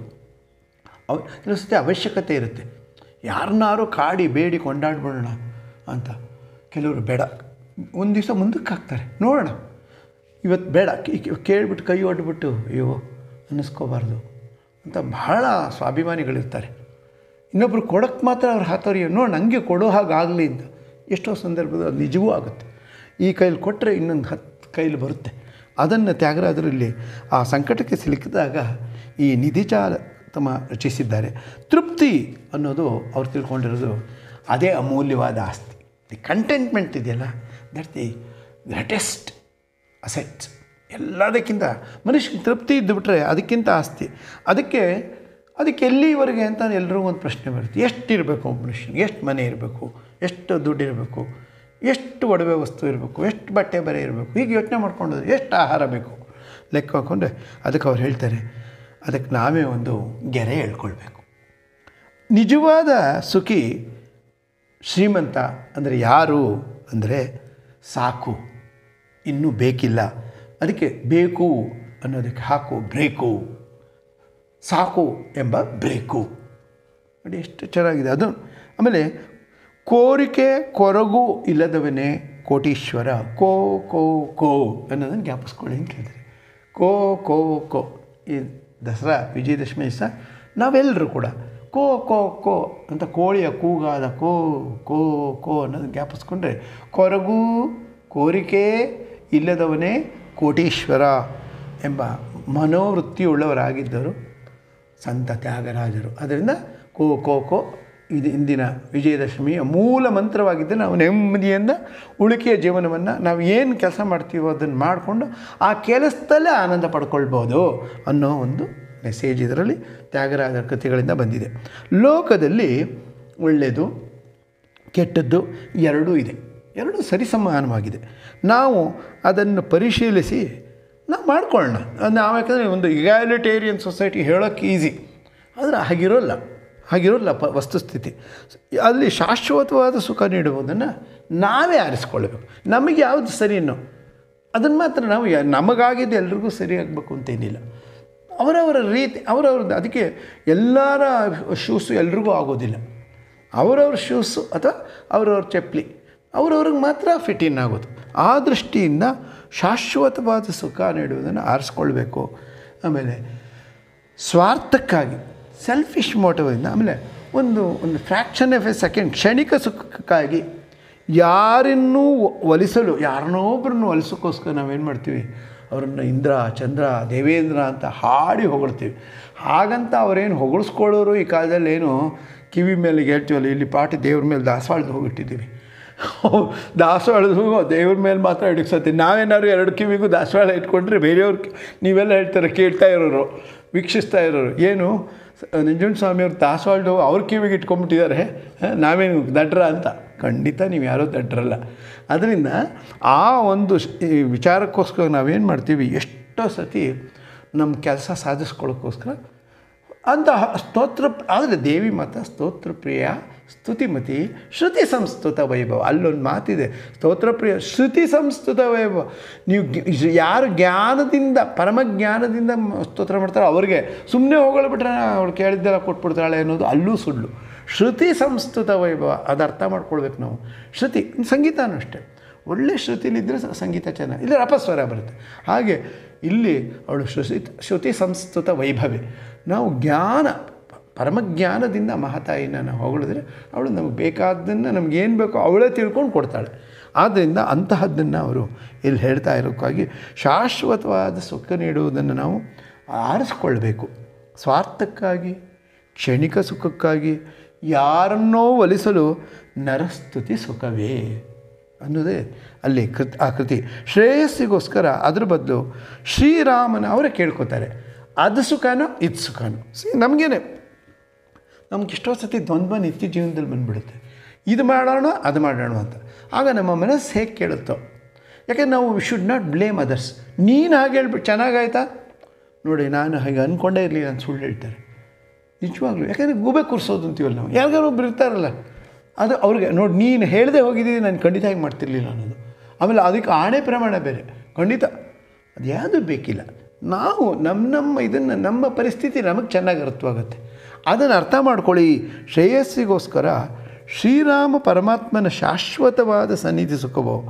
ಅವ ಕೆಲವು ಸತಿ ಅವಶ್ಯಕತೆ ಇರುತ್ತೆ, ಯಾರನ್ನಾರು ಕಾಡಿ ಬೇಡಿ ಕೊಂಡಾಡ್ಬಿಡೋಣ ಅಂತ. ಕೆಲವರು ಬೇಡ, ಒಂದು ದಿವಸ ಮುಂದಕ್ಕೆ ಹಾಕ್ತಾರೆ, ನೋಡೋಣ ಇವತ್ತು ಬೇಡ, ಕೇಳಿಬಿಟ್ಟು ಕೈ ಒಡ್ಬಿಟ್ಟು ಅಯ್ಯೋ ಅನ್ನಿಸ್ಕೋಬಾರ್ದು ಅಂತ ಭಾಳ ಸ್ವಾಭಿಮಾನಿಗಳಿರ್ತಾರೆ. ಇನ್ನೊಬ್ರು ಕೊಡೋಕ್ಕೆ ಮಾತ್ರ ಅವ್ರು ಹಾಕೋರಿ ನೋಡಿ ನನಗೆ ಕೊಡೋ ಹಾಗಾಗಲಿ ಅಂತ. ಎಷ್ಟೋ ಸಂದರ್ಭದಲ್ಲಿ ಅದು ನಿಜವೂ ಆಗುತ್ತೆ. ಈ ಕೈಲಿ ಕೊಟ್ಟರೆ ಇನ್ನೊಂದು ಹತ್ತು ಕೈಲಿ ಬರುತ್ತೆ. ಅದನ್ನು ತ್ಯಾಗರಾಜರಲ್ಲಿ ಆ ಸಂಕಟಕ್ಕೆ ಸಿಲುಕಿದಾಗ ಈ ನಿಧಿಜಾಲ ತಮ್ಮ ರಚಿಸಿದ್ದಾರೆ. ತೃಪ್ತಿ ಅನ್ನೋದು ಅವ್ರು ತಿಳ್ಕೊಂಡಿರೋದು ಅದೇ ಅಮೂಲ್ಯವಾದ ಆಸ್ತಿ. ದಿ ಕಂಟೆಂಟ್ಮೆಂಟ್ ಇದೆಯಲ್ಲ, ದಟ್ ದಿ ಗ್ರೇಟೆಸ್ಟ್ ಅಸೆಟ್ಸ್. ಎಲ್ಲದಕ್ಕಿಂತ ಮನುಷ್ಯನಿಗೆ ತೃಪ್ತಿ ಇದ್ದುಬಿಟ್ರೆ ಅದಕ್ಕಿಂತ ಆಸ್ತಿ. ಅದಕ್ಕೆ ಅದಕ್ಕೆ ಎಲ್ಲಿವರೆಗೆ ಅಂತ ಎಲ್ಲರೂ ಒಂದು ಪ್ರಶ್ನೆ ಬರುತ್ತೆ. ಎಷ್ಟಿರಬೇಕು ಮನುಷ್ಯನಿಗೆ, ಎಷ್ಟು ಮನೆ ಇರಬೇಕು, ಎಷ್ಟು ದುಡ್ಡು ಇರಬೇಕು, ಎಷ್ಟು ಒಡವೆ ವಸ್ತು ಇರಬೇಕು, ಎಷ್ಟು ಬಟ್ಟೆ ಬರೆ ಇರಬೇಕು, ಹೀಗೆ ಯೋಚನೆ ಮಾಡ್ಕೊಂಡ್ರೆ ಎಷ್ಟು ಆಹಾರ ಬೇಕು ಲೆಕ್ಕ ಹಾಕ್ಕೊಂಡ್ರೆ ಅದಕ್ಕೆ ಅವ್ರು ಹೇಳ್ತಾರೆ, ಅದಕ್ಕೆ ನಾವೇ ಒಂದು ಗೆರೆ ಹೇಳ್ಕೊಳ್ಬೇಕು. ನಿಜವಾದ ಸುಖಿ ಶ್ರೀಮಂತ ಅಂದರೆ ಯಾರು ಅಂದರೆ ಸಾಕು, ಇನ್ನೂ ಬೇಕಿಲ್ಲ. ಅದಕ್ಕೆ ಬೇಕು ಅನ್ನೋದಕ್ಕೆ ಹಾಕು ಬ್ರೇಕು, ಸಾಕು ಎಂಬ ಬ್ರೇಕು. ನೋಡಿ ಎಷ್ಟು ಚೆನ್ನಾಗಿದೆ ಅದು. ಆಮೇಲೆ ಕೋರಿಕೆ ಕೊರಗು ಇಲ್ಲದವನೇ ಕೋಟೀಶ್ವರ. ಕೋ ಕೋ ಕೋ ಅನ್ನೋದನ್ನು ಜ್ಞಾಪಿಸ್ಕೊಳ್ಳಿ ಅಂತ ಹೇಳಿದರೆ, ಕೋ ಕೋ ಕೋ ಈ ದಸರಾ ವಿಜಯದಶಮಿ ದಿವಸ ನಾವೆಲ್ಲರೂ ಕೂಡ ಕೋ ಕೋ ಕೋ ಅಂತ ಕೋಳಿಯ ಕೂಗಾದ ಕೋ ಕೋ ಕೋ ಅನ್ನೋದನ್ನು ಜ್ಞಾಪಿಸ್ಕೊಂಡ್ರೆ ಕೊರಗು ಕೋರಿಕೆ ಇಲ್ಲದವನೇ ಕೋಟೀಶ್ವರ ಎಂಬ ಮನೋವೃತ್ತಿಯುಳ್ಳವರಾಗಿದ್ದರು ಸಂತ ತ್ಯಾಗರಾಜರು. ಅದರಿಂದ ಕೋ ಕೋ ಕೋ ಇದು ಇಂದಿನ ವಿಜಯದಶಮಿಯ ಮೂಲ ಮಂತ್ರವಾಗಿದ್ದರೆ ನಾವು ನೆಮ್ಮದಿಯಿಂದ ಉಳಿಕೆಯ ಜೀವನವನ್ನು ನಾವು ಏನು ಕೆಲಸ ಮಾಡ್ತೀವೋ ಅದನ್ನು ಮಾಡಿಕೊಂಡು ಆ ಕೆಲಸದಲ್ಲೇ ಆನಂದ ಪಡ್ಕೊಳ್ಬೋದು ಅನ್ನೋ ಒಂದು ಮೆಸೇಜ್ ಇದರಲ್ಲಿ ತ್ಯಾಗರಾಜರ ಕೃತಿಗಳಿಂದ ಬಂದಿದೆ. ಲೋಕದಲ್ಲಿ ಒಳ್ಳೆಯದು ಕೆಟ್ಟದ್ದು ಎರಡೂ ಇದೆ, ಎರಡೂ ಸರಿಸಮಾನವಾಗಿದೆ. ನಾವು ಅದನ್ನು ಪರಿಶೀಲಿಸಿ ನಾವು ಮಾಡ್ಕೊಳ್ಳೋಣ. ನಾವು ಯಾಕಂದರೆ ಒಂದು ಇಗ್ಯಾಲಿಟೇರಿಯನ್ ಸೊಸೈಟಿ ಹೇಳೋಕ್ಕೆ ಈಸಿ, ಆದರೆ ಹಾಗಿರೋಲ್ಲ ಹಾಗಿರೋಲ್ಲ ಪ ವಸ್ತುಸ್ಥಿತಿ. ಅಲ್ಲಿ ಶಾಶ್ವತವಾದ ಸುಖ ನೀಡುವುದನ್ನು ನಾವೇ ಆರಿಸ್ಕೊಳ್ಬೇಕು. ನಮಗೆ ಯಾವುದು ಸರಿಯೋ ಅದನ್ನು ಮಾತ್ರ ನಾವು ನಮಗಾಗಿದ್ದು ಎಲ್ರಿಗೂ ಸರಿಯಾಗಬೇಕು ಅಂತೇನಿಲ್ಲ. ಅವರವರ ರೀತಿ ಅವರವ್ರದ್ದು. ಅದಕ್ಕೆ ಎಲ್ಲರ ಶೂಸು ಎಲ್ರಿಗೂ ಆಗೋದಿಲ್ಲ. ಅವರವ್ರ ಶೂಸು ಅಥವಾ ಅವರವ್ರ ಚಪ್ಪಲಿ ಅವರವ್ರಿಗೆ ಮಾತ್ರ ಫಿಟ್ ಇನ್ ಆಗೋದು. ಆ ದೃಷ್ಟಿಯಿಂದ ಶಾಶ್ವತವಾದ ಸುಖ ನೀಡುವುದನ್ನು ಆರಿಸ್ಕೊಳ್ಬೇಕು. ಆಮೇಲೆ ಸ್ವಾರ್ಥಕ್ಕಾಗಿ ಸೆಲ್ಫಿಶ್ ಮೋಟಿವಿಂದ, ಆಮೇಲೆ ಒಂದು ಒಂದು ಫ್ರ್ಯಾಕ್ಷನ್ ಆಫ್ ಎ ಸೆಕೆಂಡ್ ಕ್ಷಣಿಕ ಸುಖಕ್ಕಾಗಿ ಯಾರನ್ನೂ ಒಲಿಸಲು ಯಾರನ್ನೋ ಒಬ್ಬರನ್ನು ಒಲಿಸೋಕ್ಕೋಸ್ಕರ ನಾವೇನು ಮಾಡ್ತೀವಿ, ಅವರನ್ನು ಇಂದ್ರ ಚಂದ್ರ ದೇವೇಂದ್ರ ಅಂತ ಹಾಡಿ ಹೊಗಳ್ತೀವಿ. ಹಾಗಂತ ಅವರೇನು ಹೊಗಳಿಸ್ಕೊಳ್ಳೋರು ಈ ಕಾಲದಲ್ಲಿ ಏನು ಕಿವಿ ಮೇಲೆ ಹೇಳ್ತೀವಲ್ಲ, ಇಲ್ಲಿ ಪಾಟಿ ದೇವ್ರ ಮೇಲೆ ದಾಸವಾಳದ ಹೋಗಿಟ್ಟಿದ್ದೀವಿ. ದಾಸವಾಳದ ಹೋಗೋ ದೇವ್ರ ಮೇಲೆ ಮಾತ್ರ ಹಿಡಿಸ್ತೀವಿ. ನಾವೇನಾದ್ರು ಎರಡು ಕಿವಿಗೂ ದಾಸವಾಳ ಇಟ್ಕೊಂಡ್ರೆ ಬೇರೆಯವ್ರು ನೀವೆಲ್ಲ ಹೇಳ್ತಾರೆ ಕೇಳ್ತಾ ಇರೋರು ವೀಕ್ಷಿಸ್ತಾ ಇರೋರು, ಏನು ನಂಜುಂಡಸ್ವಾಮಿಯವ್ರು ದಾಸವಾಳದ ಅವ್ರ ಕಿವಿಗೆ ಇಟ್ಕೊಂಡ್ಬಿಟ್ಟಿದ್ದಾರೆ, ನಾವೇನು ದಡ್ರ ಅಂತ. ಖಂಡಿತ ನೀವು ಯಾರೂ ದಡ್ರಲ್ಲ. ಅದರಿಂದ ಆ ಒಂದು ವಿಚಾರಕ್ಕೋಸ್ಕರ ನಾವೇನು ಮಾಡ್ತೀವಿ, ಎಷ್ಟೋ ಸತಿ ನಮ್ಮ ಕೆಲಸ ಸಾಧಿಸ್ಕೊಳ್ಳೋಕ್ಕೋಸ್ಕರ ಅಂತ ಸ್ತೋತ್ರ. ಆದರೆ ದೇವಿ ಮಾತ ಸ್ತೋತ್ರ ಪ್ರಿಯ ಸ್ತುತಿಮತಿ ಶ್ರುತಿ ಸಂಸ್ತುತ ವೈಭವ. ಅಲ್ಲೊಂದು ಮಾತಿದೆ, ಸ್ತೋತ್ರ ಪ್ರಿಯ ಶ್ರುತಿ ಸಂಸ್ತುತ ವೈಭವ. ನೀವು ಯಾರು ಜ್ಞಾನದಿಂದ ಪರಮಜ್ಞಾನದಿಂದ ಸ್ತೋತ್ರ ಮಾಡ್ತಾರೋ ಅವ್ರಿಗೆ ಸುಮ್ಮನೆ ಹೋಗಳ್ಬಿಟ್ರೆ ಅವ್ಳು ಕೇಳಿದ್ದೆಲ್ಲ ಕೊಟ್ಬಿಡ್ತಾಳೆ ಅನ್ನೋದು ಅಲ್ಲೂ ಸುಳ್ಳು. ಶ್ರುತಿ ಸಂಸ್ತುತ ವೈಭವ ಅದು ಅರ್ಥ ಮಾಡ್ಕೊಳ್ಬೇಕು ನಾವು. ಶ್ರುತಿ ಸಂಗೀತನೂ ಅಷ್ಟೇ, ಒಳ್ಳೆ ಶ್ರುತಿಲಿದ್ದರೆ ಸಂಗೀತ ಚೆನ್ನಾಗಿ, ಇಲ್ಲ ಅಪಸ್ವರ ಬರುತ್ತೆ. ಹಾಗೆ ಇಲ್ಲಿ ಅವಳು ಶ್ರುತಿ ಶ್ರುತಿ ಸಂಸ್ತುತ ವೈಭವೆ. ನಾವು ಜ್ಞಾನ ಪರಮಜ್ಞಾನದಿಂದ ಮಹಾತಾಯಿನ ನಾವು ಹೊಗಳಿದ್ರೆ ಅವಳು ನಮಗೆ ಬೇಕಾದ್ದನ್ನು ನಮಗೇನು ಬೇಕೋ ಅವಳೇ ತಿಳ್ಕೊಂಡು ಕೊಡ್ತಾಳೆ. ಆದ್ದರಿಂದ ಅಂತಹದ್ದನ್ನು ಅವರು ಇಲ್ಲಿ ಹೇಳ್ತಾ ಇರೋಕ್ಕಾಗಿ ಶಾಶ್ವತವಾದ ಸುಖ ನೀಡುವುದನ್ನು ನಾವು ಆರಿಸ್ಕೊಳ್ಬೇಕು. ಸ್ವಾರ್ಥಕ್ಕಾಗಿ ಕ್ಷಣಿಕ ಸುಖಕ್ಕಾಗಿ ಯಾರನ್ನೋ ಒಲಿಸಲು ನರಸ್ತುತಿ ಸುಖವೇ ಅನ್ನೋದೇ ಅಲ್ಲಿ ಕೃತ್ ಆ ಕೃತಿ. ಶ್ರೇಯಸ್ಸಿಗೋಸ್ಕರ ಅದ್ರ ಬದಲು ಶ್ರೀರಾಮನ ಅವರೇ ಕೇಳ್ಕೊತಾರೆ, ಅದು ಸುಖನೋ ಇದು ಸುಖನೋ. ಸಿ ನಮಗೇನೆ ನಮ್ಗೆ ಎಷ್ಟೋ ಸತಿ ದ್ವಂದ್ವ ನಿತ್ಯ ಜೀವನದಲ್ಲಿ ಬಂದುಬಿಡುತ್ತೆ, ಇದು ಮಾಡೋಣ ಅದು ಮಾಡೋಣ ಅಂತ. ಆಗ ನಮ್ಮ ಮನಸ್ಸು ಹೇಗೆ ಕೇಳುತ್ತೋ, ಯಾಕೆಂದ್ರೆ ನಾವು we should not blame others. ನೀನು ಹಾಗೆ ಹೇಳ್ಬಿಟ್ಟು ಚೆನ್ನಾಗಾಯ್ತಾ ನೋಡಿ, ನಾನು ಹಾಗೆ ಅಂದ್ಕೊಂಡೇ ಇರಲಿ ನಾನು ಸುಳ್ಳು ಹೇಳ್ತಾರೆ ನಿಜವಾಗ್ಲೂ. ಯಾಕೆಂದರೆ ಗೂಬೆ ಕೂರಿಸೋದು ಅಂತೀವಲ್ಲ ನಾವು, ಯಾರಿಗಾರು ಒಬ್ರು ಇರ್ತಾರಲ್ಲ, ಅದು ಅವ್ರಿಗೆ ನೋಡಿ ನೀನು ಹೇಳದೆ ಹೋಗಿದ್ದೀನಿ ನಾನು ಖಂಡಿತ ಹಾಗೆ ಮಾಡ್ತಿರ್ಲಿಲ್ಲ ಅನ್ನೋದು. ಆಮೇಲೆ ಅದಕ್ಕೆ ಆಣೆ ಪ್ರಮಾಣ ಬೇರೆ, ಖಂಡಿತ ಅದು ಯಾವುದೂ ಬೇಕಿಲ್ಲ. ನಾವು ನಮ್ಮ ನಮ್ಮ ಇದನ್ನು ನಮ್ಮ ಪರಿಸ್ಥಿತಿ ನಮಗೆ ಚೆನ್ನಾಗಿ ಅರ್ಥವಾಗುತ್ತೆ, ಅದನ್ನು ಅರ್ಥ ಮಾಡ್ಕೊಳ್ಳಿ. ಶ್ರೇಯಸ್ಸಿಗೋಸ್ಕರ ಶ್ರೀರಾಮ ಪರಮಾತ್ಮನ ಶಾಶ್ವತವಾದ ಸನ್ನಿಧಿ ಸುಖವೋ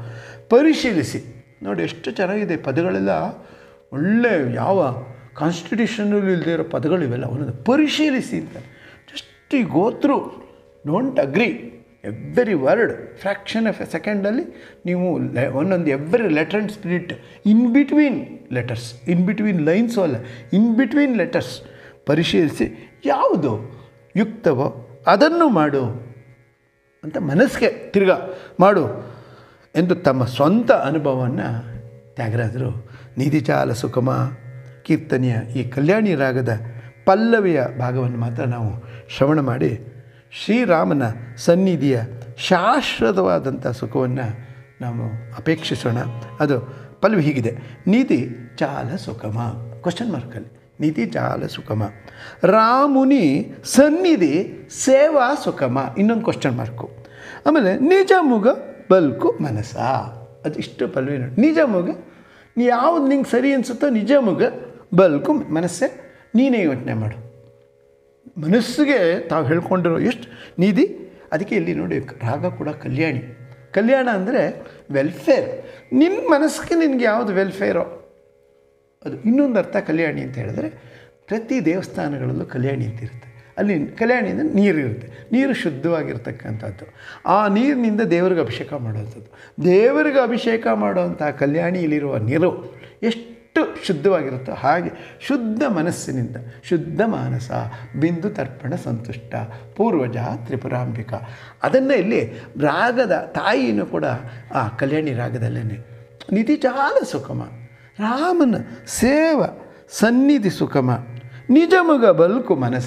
ಪರಿಶೀಲಿಸಿ ನೋಡಿ ಎಷ್ಟು ಚೆನ್ನಾಗಿದೆ ಪದಗಳೆಲ್ಲ ಒಳ್ಳೆ ಯಾವ ಕಾನ್ಸ್ಟಿಟ್ಯೂಷನಲ್ಲಿ ಇಲ್ಲದೆ ಇರೋ ಪದಗಳಿವೆಲ್ಲ ಒಂದೊಂದು ಪರಿಶೀಲಿಸಿ ಅಂತ ಜಸ್ಟ್ ಈ ಗೋತ್ರು don't agree every word fraction of a ಸೆಕೆಂಡಲ್ಲಿ ನೀವು ಒಂದೊಂದು every letter and spirit in between letters in between lines ಅಲ್ಲ ಇನ್ ಬಿಟ್ವೀನ್ ಲೆಟರ್ಸ್ ಪರಿಶೀಲಿಸಿ ಯಾವುದು ಯುಕ್ತವೋ ಅದನ್ನು ಮಾಡು ಅಂತ ಮನಸ್ಸಿಗೆ ತಿರ್ಗಾ ಮಾಡು ಎಂದು ತಮ್ಮ ಸ್ವಂತ ಅನುಭವವನ್ನು ತ್ಯಾಗರಾಜರು ನೀತಿಚಾಲ ಸುಖಮ ಕೀರ್ತನೆಯ ಈ ಕಲ್ಯಾಣಿ ರಾಗದ ಪಲ್ಲವಿಯ ಭಾಗವನ್ನು ಮಾತ್ರ ನಾವು ಶ್ರವಣ ಮಾಡಿ ಶ್ರೀರಾಮನ ಸನ್ನಿಧಿಯ ಶಾಶ್ವತವಾದಂಥ ಸುಖವನ್ನು ನಾವು ಅಪೇಕ್ಷಿಸೋಣ. ಅದು ಪಲ್ಲವಿ ಹೀಗಿದೆ: ನೀತಿ ಚಾಲ ಸುಖಮ ಕ್ವಶನ್ ಮಾರ್ಕಲ್ಲಿ ನೀತಿ ಚಾಲ ಸುಖಮ, ರಾಮುನಿ ಸನ್ನಿಧಿ ಸೇವಾ ಸುಖಮ ಇನ್ನೊಂದು ಕ್ವಶನ್ ಮಾರ್ಕು, ಆಮೇಲೆ ನಿಜ ಮುಗ ಬಲ್ಕು ಮನಸ್ಸ. ಅದು ಇಷ್ಟು ಪಲ್ವಿ ನೋಡಿ. ನಿಜ ಮುಗ ನೀ ಯಾವುದು ನಿಂಗೆ ಸರಿ ಅನಿಸುತ್ತೋ ನಿಜ ಮುಗ ಬಲ್ಕು ಮನಸ್ಸೇ ನೀನೇ ಯೋಚನೆ ಮಾಡು. ಮನಸ್ಸಿಗೆ ತಾವು ಹೇಳ್ಕೊಂಡಿರೋ ಎಷ್ಟು ನಿಧಿ. ಅದಕ್ಕೆ ಇಲ್ಲಿ ನೋಡಿ ರಾಗ ಕೂಡ ಕಲ್ಯಾಣಿ. ಕಲ್ಯಾಣ ಅಂದರೆ ವೆಲ್ಫೇರ್. ನಿನ್ನ ಮನಸ್ಸಿಗೆ ನಿನಗೆ ಯಾವುದು ವೆಲ್ಫೇರೋ ಅದು. ಇನ್ನೊಂದು ಅರ್ಥ ಕಲ್ಯಾಣಿ ಅಂತ ಹೇಳಿದ್ರೆ ಪ್ರತಿ ದೇವಸ್ಥಾನಗಳಲ್ಲೂ ಕಲ್ಯಾಣಿ ಅಂತ ಇರುತ್ತೆ. ಅಲ್ಲಿ ಕಲ್ಯಾಣಿ ಅಂದರೆ ನೀರು ಇರುತ್ತೆ. ನೀರು ಶುದ್ಧವಾಗಿರ್ತಕ್ಕಂಥದ್ದು. ಆ ನೀರಿನಿಂದ ದೇವರಿಗೆ ಅಭಿಷೇಕ ಮಾಡೋವಂಥದ್ದು. ದೇವರಿಗೆ ಅಭಿಷೇಕ ಮಾಡುವಂಥ ಕಲ್ಯಾಣಿಯಲ್ಲಿರುವ ನೀರು ಎಷ್ಟು ಶುದ್ಧವಾಗಿರುತ್ತೋ ಹಾಗೆ ಶುದ್ಧ ಮನಸ್ಸಿನಿಂದ ಶುದ್ಧ ಮಾನಸ ಬಿಂದು ತರ್ಪಣ ಸಂತುಷ್ಟ ಪೂರ್ವಜ ತ್ರಿಪುರಾಂಬಿಕ. ಅದನ್ನು ಇಲ್ಲಿ ರಾಗದ ತಾಯಿನೂ ಕೂಡ ಆ ಕಲ್ಯಾಣಿ ರಾಗದಲ್ಲೇ ನಿಧಿ ಚಾಲ ಸುಖಮ, ರಾಮನ ಸೇವ ಸನ್ನಿಧಿ ಸುಖಮ, ನಿಜ ಮಗ ಬಲ್ಕು ಮನಸ.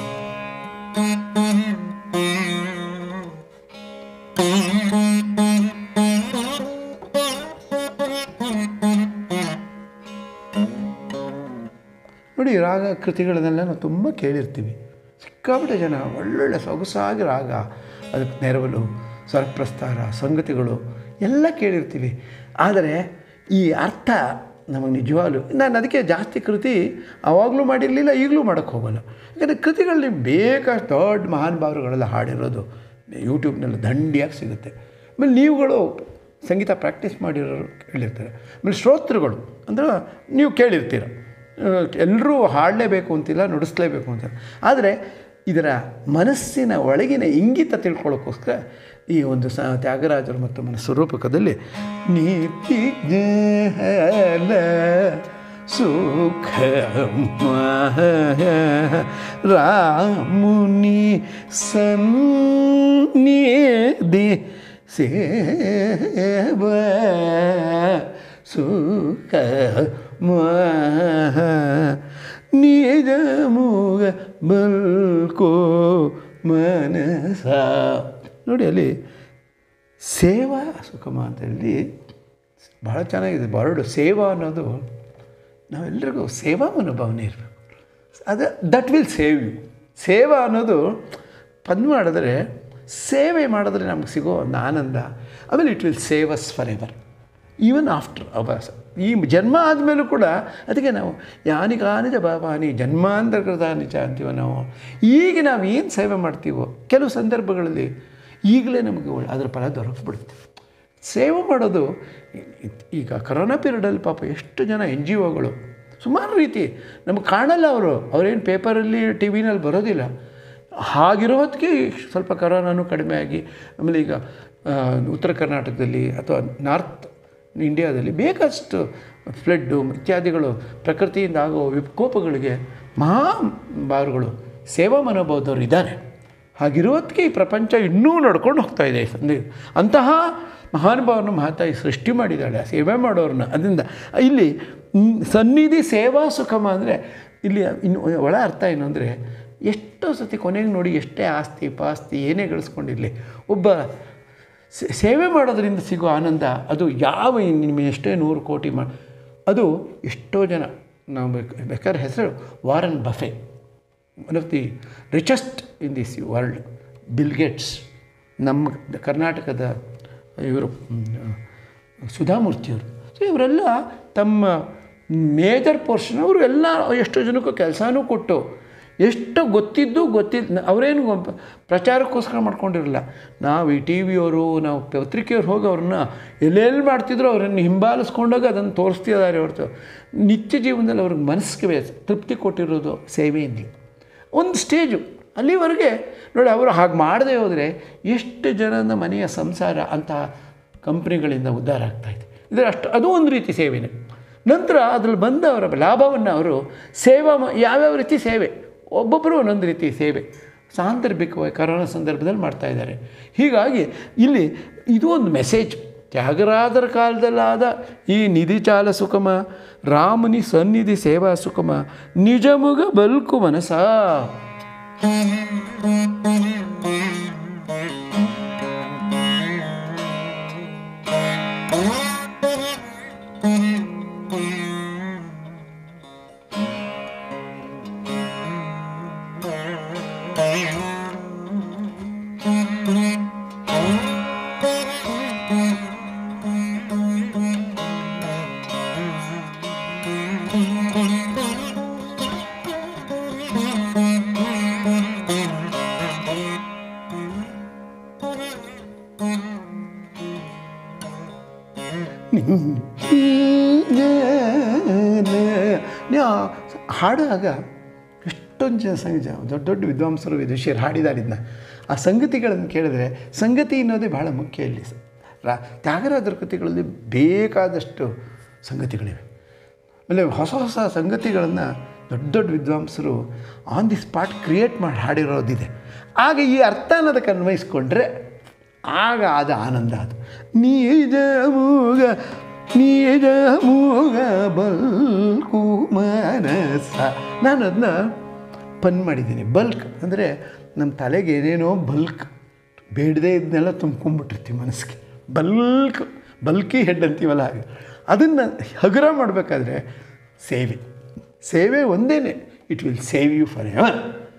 ನೋಡಿ ರಾಗ ಕೃತಿಗಳನ್ನೆಲ್ಲ ನಾವು ತುಂಬ ಕೇಳಿರ್ತೀವಿ. ಸಿಕ್ಕಾಪಟ್ಟೆ ಜನ ಒಳ್ಳೊಳ್ಳೆ ಸೊಗಸಾಗಿ ರಾಗ, ಅದಕ್ಕೆ ನೆರವಲು, ಸ್ವರಪ್ರಸ್ತಾರ, ಸಂಗತಿಗಳು ಎಲ್ಲ ಕೇಳಿರ್ತೀವಿ. ಆದರೆ ಈ ಅರ್ಥ ನಮಗೆ ನಿಜವಾಗ್ಲೂ ನಾನು ಅದಕ್ಕೆ ಜಾಸ್ತಿ ಕೃತಿ ಆವಾಗಲೂ ಮಾಡಿರಲಿಲ್ಲ, ಈಗಲೂ ಮಾಡೋಕ್ಕೆ ಹೋಗೋಲ್ಲ. ಯಾಕಂದರೆ ಕೃತಿಗಳಲ್ಲಿ ಬೇಕಾಷ್ಟು ದೊಡ್ಡ ಮಹಾನುಭಾವರುಗಳೆಲ್ಲ ಹಾಡಿರೋದು ಯೂಟ್ಯೂಬ್ನಲ್ಲಿ ದಂಡಿಯಾಗಿ ಸಿಗುತ್ತೆ. ಆಮೇಲೆ ನೀವುಗಳು ಸಂಗೀತ ಪ್ರಾಕ್ಟೀಸ್ ಮಾಡಿರೋರು ಕೇಳಿರ್ತಾರೆ. ಆಮೇಲೆ ಶ್ರೋತೃಗಳು ಅಂದರೆ ನೀವು ಕೇಳಿರ್ತೀರ. ಎಲ್ಲರೂ ಹಾಡಲೇಬೇಕು ಅಂತಿಲ್ಲ, ನುಡಿಸ್ಲೇಬೇಕು ಅಂತ. ಆದರೆ ಇದರ ಮನಸ್ಸಿನ ಒಳಗಿನ ಇಂಗಿತ ತಿಳ್ಕೊಳ್ಳೋಕ್ಕೋಸ್ಕರ ಈ ಒಂದು ಸ ತ್ಯಾಗರಾಜರು ಮತ್ತು ಮನಸ್ಸು ರೂಪಕದಲ್ಲಿ ನೀತಿ ಜ್ಞಾನ ಸುಖ ರಾಮುನಿ ಸನ್ನಿಧಿ ಸೇವ ಸುಖ ನಿಜ ಮುಗ ಬಲ್ಕೋ ಮನಸ. ನೋಡಿ ಅಲ್ಲಿ ಸೇವಾ ಸುಖಮ ಅಂತೇಳಿ ಭಾಳ ಚೆನ್ನಾಗಿದೆ ವರ್ಡ್. ಸೇವಾ ಅನ್ನೋದು ನಾವೆಲ್ಲರಿಗೂ ಸೇವಾ ಮನೋಭಾವನೆ ಇರಬೇಕು. ಅದು ದಟ್ ವಿಲ್ ಸೇವ್ ಯು. ಸೇವಾ ಅನ್ನೋದು ಪದ್ ಮಾಡಿದ್ರೆ, ಸೇವೆ ಮಾಡಿದ್ರೆ ನಮ್ಗೆ ಸಿಗೋ ಒಂದು ಆನಂದ, ಆಮೇಲೆ it will save us forever even after our. ಈ ಜನ್ಮ ಆದಮೇಲೂ ಕೂಡ ಅದಕ್ಕೆ ನಾವು ಯಾನಿ ಕಾನಿಜ ಬಾಬಾನಿ ಜನ್ಮಾಂತರ್ಗತಾನಿ ಚ ಅಂತೀವೋ ನಾವು. ಈಗ ನಾವು ಏನು ಸೇವೆ ಮಾಡ್ತೀವೋ ಕೆಲವು ಸಂದರ್ಭಗಳಲ್ಲಿ ಈಗಲೇ ನಮಗೆ ಅದರ ಫಲ ದೊರಕಿಬಿಡುತ್ತೆ. ಸೇವೆ ಮಾಡೋದು ಈಗ ಕರೋನಾ ಪೀರಿಯಡಲ್ಲಿ ಪಾಪ ಎಷ್ಟು ಜನ ಎನ್ ಜಿ ಒಗಳು ಸುಮಾರು ರೀತಿ ನಮಗೆ ಕಾಣಲ್ಲ. ಅವರು ಅವರೇನು ಪೇಪರಲ್ಲಿ ಟಿ ವಿನಲ್ಲಿ ಬರೋದಿಲ್ಲ. ಹಾಗಿರೋ ಹೊತ್ತಿಗೆ ಸ್ವಲ್ಪ ಕರೋನಾನು ಕಡಿಮೆ ಆಗಿ, ಆಮೇಲೆ ಈಗ ಉತ್ತರ ಕರ್ನಾಟಕದಲ್ಲಿ ಅಥವಾ ನಾರ್ತ್ ಇಂಡಿಯಾದಲ್ಲಿ ಬೇಕಷ್ಟು ಫ್ಲಡ್ಡು ಇತ್ಯಾದಿಗಳು ಪ್ರಕೃತಿಯಿಂದ ಆಗೋ ವಿಕೋಪಗಳಿಗೆ ಮಹಾಭಾವರುಗಳು ಸೇವಾ ಮನೋಭಾವದವರು ಇದ್ದಾರೆ. ಹಾಗಿರೋದಕ್ಕೆ ಈ ಪ್ರಪಂಚ ಇನ್ನೂ ನಡ್ಕೊಂಡು ಹೋಗ್ತಾ ಇದೆ. ಅಂತಹ ಮಹಾನುಭಾವನ ಮಹಾತಾಯಿ ಸೃಷ್ಟಿ ಮಾಡಿದ್ದಾಳೆ ಸೇವೆ ಮಾಡೋರನ್ನ. ಅದರಿಂದ ಇಲ್ಲಿ ಸನ್ನಿಧಿ ಸೇವಾ ಸುಖಮ ಅಂದರೆ ಇಲ್ಲಿ ಇನ್ನು ಒಳ ಅರ್ಥ ಏನು ಅಂದರೆ, ಎಷ್ಟೋ ಸತಿ ಕೊನೆಗೆ ನೋಡಿ ಎಷ್ಟೇ ಆಸ್ತಿ ಪಾಸ್ತಿ ಏನೇ ಗಳಿಸ್ಕೊಂಡಿರಲಿ, ಒಬ್ಬ ಸೇವೆ ಮಾಡೋದರಿಂದ ಸಿಗೋ ಆನಂದ ಅದು ಯಾವ ನಿಮ್ಮ ಎಷ್ಟೇ ನೂರು ಕೋಟಿ ಮಾಡಿ ಅದು ಎಷ್ಟೋ ಜನ ನಾವು ಬೇಕಾದ್ರೆ ಹೆಸರು Warren Buffett, one of the richest in this world, Bill Gates, ನಮ್ಮ ಕರ್ನಾಟಕದ ಇವರು ಸುಧಾಮೂರ್ತಿಯವರು. ಸೊ ಇವರೆಲ್ಲ ತಮ್ಮ ಮೇಜರ್ ಪೋರ್ಷನ್ ಅವರು ಎಲ್ಲ ಎಷ್ಟೋ ಜನಕ್ಕೂ ಕೆಲಸನೂ ಕೊಟ್ಟು ಎಷ್ಟು ಗೊತ್ತಿದ್ದು ಗೊತ್ತಿದ್ದು ಅವರೇನು ಪ್ರಚಾರಕ್ಕೋಸ್ಕರ ಮಾಡ್ಕೊಂಡಿರಲಿಲ್ಲ. ನಾವು ಈ ಟಿ ವಿಯವರು ನಾವು ಪತ್ರಿಕೆಯವ್ರು ಹೋಗಿ ಅವ್ರನ್ನ ಎಲ್ಲೆಲ್ಲಿ ಮಾಡ್ತಿದ್ರು ಅವರನ್ನು ಹಿಂಬಾಲಿಸ್ಕೊಂಡಾಗ ಅದನ್ನು ತೋರಿಸ್ತಿದ್ದಾರೆ ಹೊರತು ನಿತ್ಯ ಜೀವನದಲ್ಲಿ ಅವ್ರಿಗೆ ಮನಸ್ಸಿಗೆ ತೃಪ್ತಿ ಕೊಟ್ಟಿರೋದು ಸೇವೆಯಿಂದ ಒಂದು ಸ್ಟೇಜು. ಅಲ್ಲಿವರೆಗೆ ನೋಡಿ ಅವರು ಹಾಗೆ ಮಾಡದೆ ಹೋದರೆ ಎಷ್ಟು ಜನನ ಮನೆಯ ಸಂಸಾರ ಅಂತಹ ಕಂಪ್ನಿಗಳಿಂದ ಉದ್ಧಾರ ಆಗ್ತಾಯಿದೆ. ಇದರ ಅಷ್ಟು ಅದು ಒಂದು ರೀತಿ ಸೇವೆನೇ. ನಂತರ ಅದ್ರಲ್ಲಿ ಬಂದ ಅವರ ಲಾಭವನ್ನು ಅವರು ಸೇವಾ ಯಾವ್ಯಾವ ರೀತಿ ಸೇವೆ ಒಬ್ಬೊಬ್ಬರು ಒಂದೊಂದು ರೀತಿ ಸೇವೆ ಸಾಂದರ್ಭಿಕವಾಗಿ ಕರೋನಾ ಸಂದರ್ಭದಲ್ಲಿ ಮಾಡ್ತಾಯಿದ್ದಾರೆ. ಹೀಗಾಗಿ ಇಲ್ಲಿ ಇದು ಒಂದು ಮೆಸೇಜ್. ತ್ಯಾಗರಾಜರ ಕಾಲದಲ್ಲಾದ ಈ ನಿಧಿ ಚಾಲ ಸುಖಮ ರಾಮನಿ ಸನ್ನಿಧಿ ಸೇವಾ ಸುಖಮ ನಿಜಮುಗ ಬಲ್ಕು ಮನಸ. ಹಾಡುವಾಗ ಎಷ್ಟೊಂದು ಜನ ಸಂಗೀತ ದೊಡ್ಡ ದೊಡ್ಡ ವಿದ್ವಾಂಸರು ವಿದುಷಿಯರು ಹಾಡಿದಾರಿದ್ನ ಆ ಸಂಗತಿಗಳನ್ನು ಕೇಳಿದ್ರೆ ಸಂಗತಿ ಅನ್ನೋದೇ ಭಾಳ ಮುಖ್ಯ ಇಲ್ಲಿ. ರಾ ತ್ಯಾಗರಾಜರ ಕೃತಿಗಳಲ್ಲಿ ಬೇಕಾದಷ್ಟು ಸಂಗತಿಗಳಿವೆ. ಆಮೇಲೆ ಹೊಸ ಹೊಸ ಸಂಗತಿಗಳನ್ನು ದೊಡ್ಡ ದೊಡ್ಡ ವಿದ್ವಾಂಸರು ಆನ್ ದಿ ಸ್ಪಾಟ್ ಕ್ರಿಯೇಟ್ ಮಾಡಿ ಹಾಡಿರೋದಿದೆ. ಆಗ ಈ ಅರ್ಥ ಅನ್ನೋದಕ್ಕೆ ಅನ್ವಯಿಸ್ಕೊಂಡ್ರೆ ಆಗ ಅದು ಆನಂದ. ಅದು ನಿಜ ಮೂಗ ನಿಜ ಮೂಗ ಬಲ್ಕು ಮನಸ. ನಾನು ಅದನ್ನ ಪನ್ ಮಾಡಿದ್ದೀನಿ. ಬಲ್ಕ್ ಅಂದರೆ ನಮ್ಮ ತಲೆಗೆ ಏನೇನೋ ಬಲ್ಕ್ ಬೇಡದೇ ಇದನ್ನೆಲ್ಲ ತುಂಬ್ಕೊಂಡ್ಬಿಟ್ಟಿರ್ತೀವಿ ಮನಸ್ಸಿಗೆ. ಬಲ್ಕ್ ಬಲ್ಕಿ ಹೆಡ್ ಅಂತೀವಲ್ಲ ಹಾಗೆ ಅದನ್ನು ಹಗುರ ಮಾಡಬೇಕಾದ್ರೆ ಸೇವೆ ಸೇವೆ ಒಂದೇ. It will save you forever.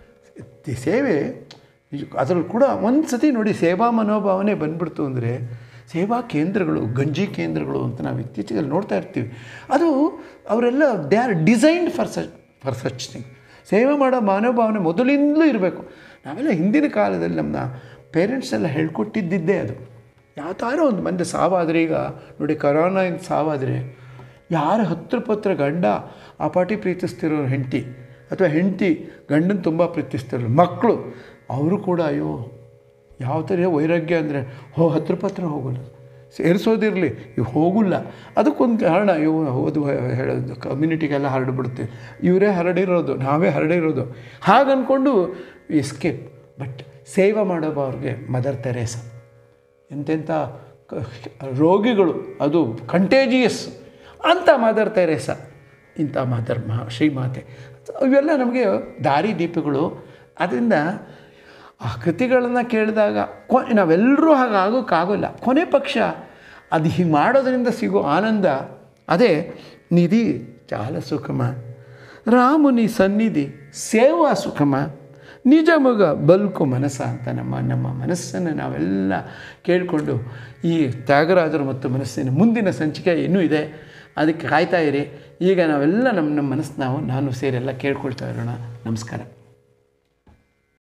The ಸೇವೆ ಅದರಲ್ಲಿ ಕೂಡ ಒಂದು ಸತಿ ನೋಡಿ ಸೇವಾ ಮನೋಭಾವನೆ ಬಂದ್ಬಿಡ್ತು ಅಂದರೆ ಸೇವಾ ಕೇಂದ್ರಗಳು ಗಂಜಿ ಕೇಂದ್ರಗಳು ಅಂತ ನಾವು ಇತ್ತೀಚೆಗೆ ನೋಡ್ತಾ ಇರ್ತೀವಿ. ಅದು ಅವರೆಲ್ಲ they are designed for such for such thing. ಸೇವೆ ಮಾಡೋ ಮನೋಭಾವನೆ ಮೊದಲಿಂದಲೂ ಇರಬೇಕು. ನಾವೆಲ್ಲ ಹಿಂದಿನ ಕಾಲದಲ್ಲಿ ನಮ್ಮ ಪೇರೆಂಟ್ಸ್ ಎಲ್ಲ ಹೇಳ್ಕೊಟ್ಟಿದ್ದಿದ್ದೇ ಅದು. ಯಾವ ಥರ ಒಂದು ಮಂದಿ ಸಾವಾದರೆ, ಈಗ ನೋಡಿ ಕರೋನಾಯಿಂದ ಸಾವಾದರೆ ಯಾರು ಹತ್ರ ಪತ್ರ ಗಂಡ ಆ ಪಾಟಿ ಪ್ರೀತಿಸ್ತಿರೋರು ಹೆಂಡತಿ ಅಥವಾ ಹೆಂಡತಿ ಗಂಡನ ತುಂಬ ಪ್ರೀತಿಸ್ತಿರೋರು ಮಕ್ಕಳು ಅವರು ಕೂಡ ಅಯ್ಯೋ ಯಾವ ಥರ ವೈರಾಗ್ಯ ಅಂದರೆ ಹೋ ಹತ್ರ ಪತ್ರ ಹೋಗಲ್ಲ, ಸೇರಿಸೋದಿರಲಿ ಇವು ಹೋಗಿಲ್ಲ. ಅದಕ್ಕೊಂದು ಕಾರಣ ಇವು ಓದು ಹೇಳೋದು ಕಮ್ಯುನಿಟಿಗೆಲ್ಲ ಹರಡಿಬಿಡುತ್ತೆ, ಇವರೇ ಹರಡಿರೋದು ನಾವೇ ಹರಡಿರೋದು ಹಾಗನ್ಕೊಂಡು ಎಸ್ಕೇಪ್. ಬಟ್ ಸೇವೆ ಮಾಡೋವ್ರಿಗೆ ಮದರ್ ತೆರೇಸಾ ಎಂತೆಂಥ ರೋಗಿಗಳು ಅದು ಕಂಟೇಜಿಯಸ್ ಅಂಥ ಮದರ್ ತೆರೇಸಾ, ಇಂಥ ಮದರ್ ಮಾ ಶ್ರೀಮಾತೆ ಇವೆಲ್ಲ ನಮಗೆ ದಾರಿ ದೀಪಗಳು. ಅದರಿಂದ ಆ ಕೃತಿಗಳನ್ನು ಕೇಳಿದಾಗ ಕೊ ನಾವೆಲ್ಲರೂ ಹಾಗೆ ಆಗೋಕ್ಕಾಗೋಲ್ಲ. ಕೊನೆ ಪಕ್ಷ ಅದು ಹೀಗೆ ಮಾಡೋದ್ರಿಂದ ಸಿಗೋ ಆನಂದ ಅದೇ ನಿಧಿ ಚಾಲ ಸುಖಮ ರಾಮುನಿ ಸನ್ನಿಧಿ ಸೇವಾ ಸುಖಮ ನಿಜ ಮಗ ಬಲ್ಕು ಮನಸ್ಸ ಅಂತ ನಮ್ಮ ನಮ್ಮ ಮನಸ್ಸನ್ನು ನಾವೆಲ್ಲ ಕೇಳಿಕೊಂಡು ಈ ತ್ಯಾಗರಾಜರು ಮತ್ತು ಮನಸ್ಸಿನ ಮುಂದಿನ ಸಂಚಿಕೆ ಇನ್ನೂ ಇದೆ, ಅದಕ್ಕೆ ಕಾಯ್ತಾ ಇರಿ. ಈಗ ನಾವೆಲ್ಲ ನಮ್ಮ ನಮ್ಮ ಮನಸ್ಸು ನಾವು ನಾನು ಸೇರಿ ಎಲ್ಲ ಕೇಳ್ಕೊಳ್ತಾ ಇರೋಣ. ನಮಸ್ಕಾರ.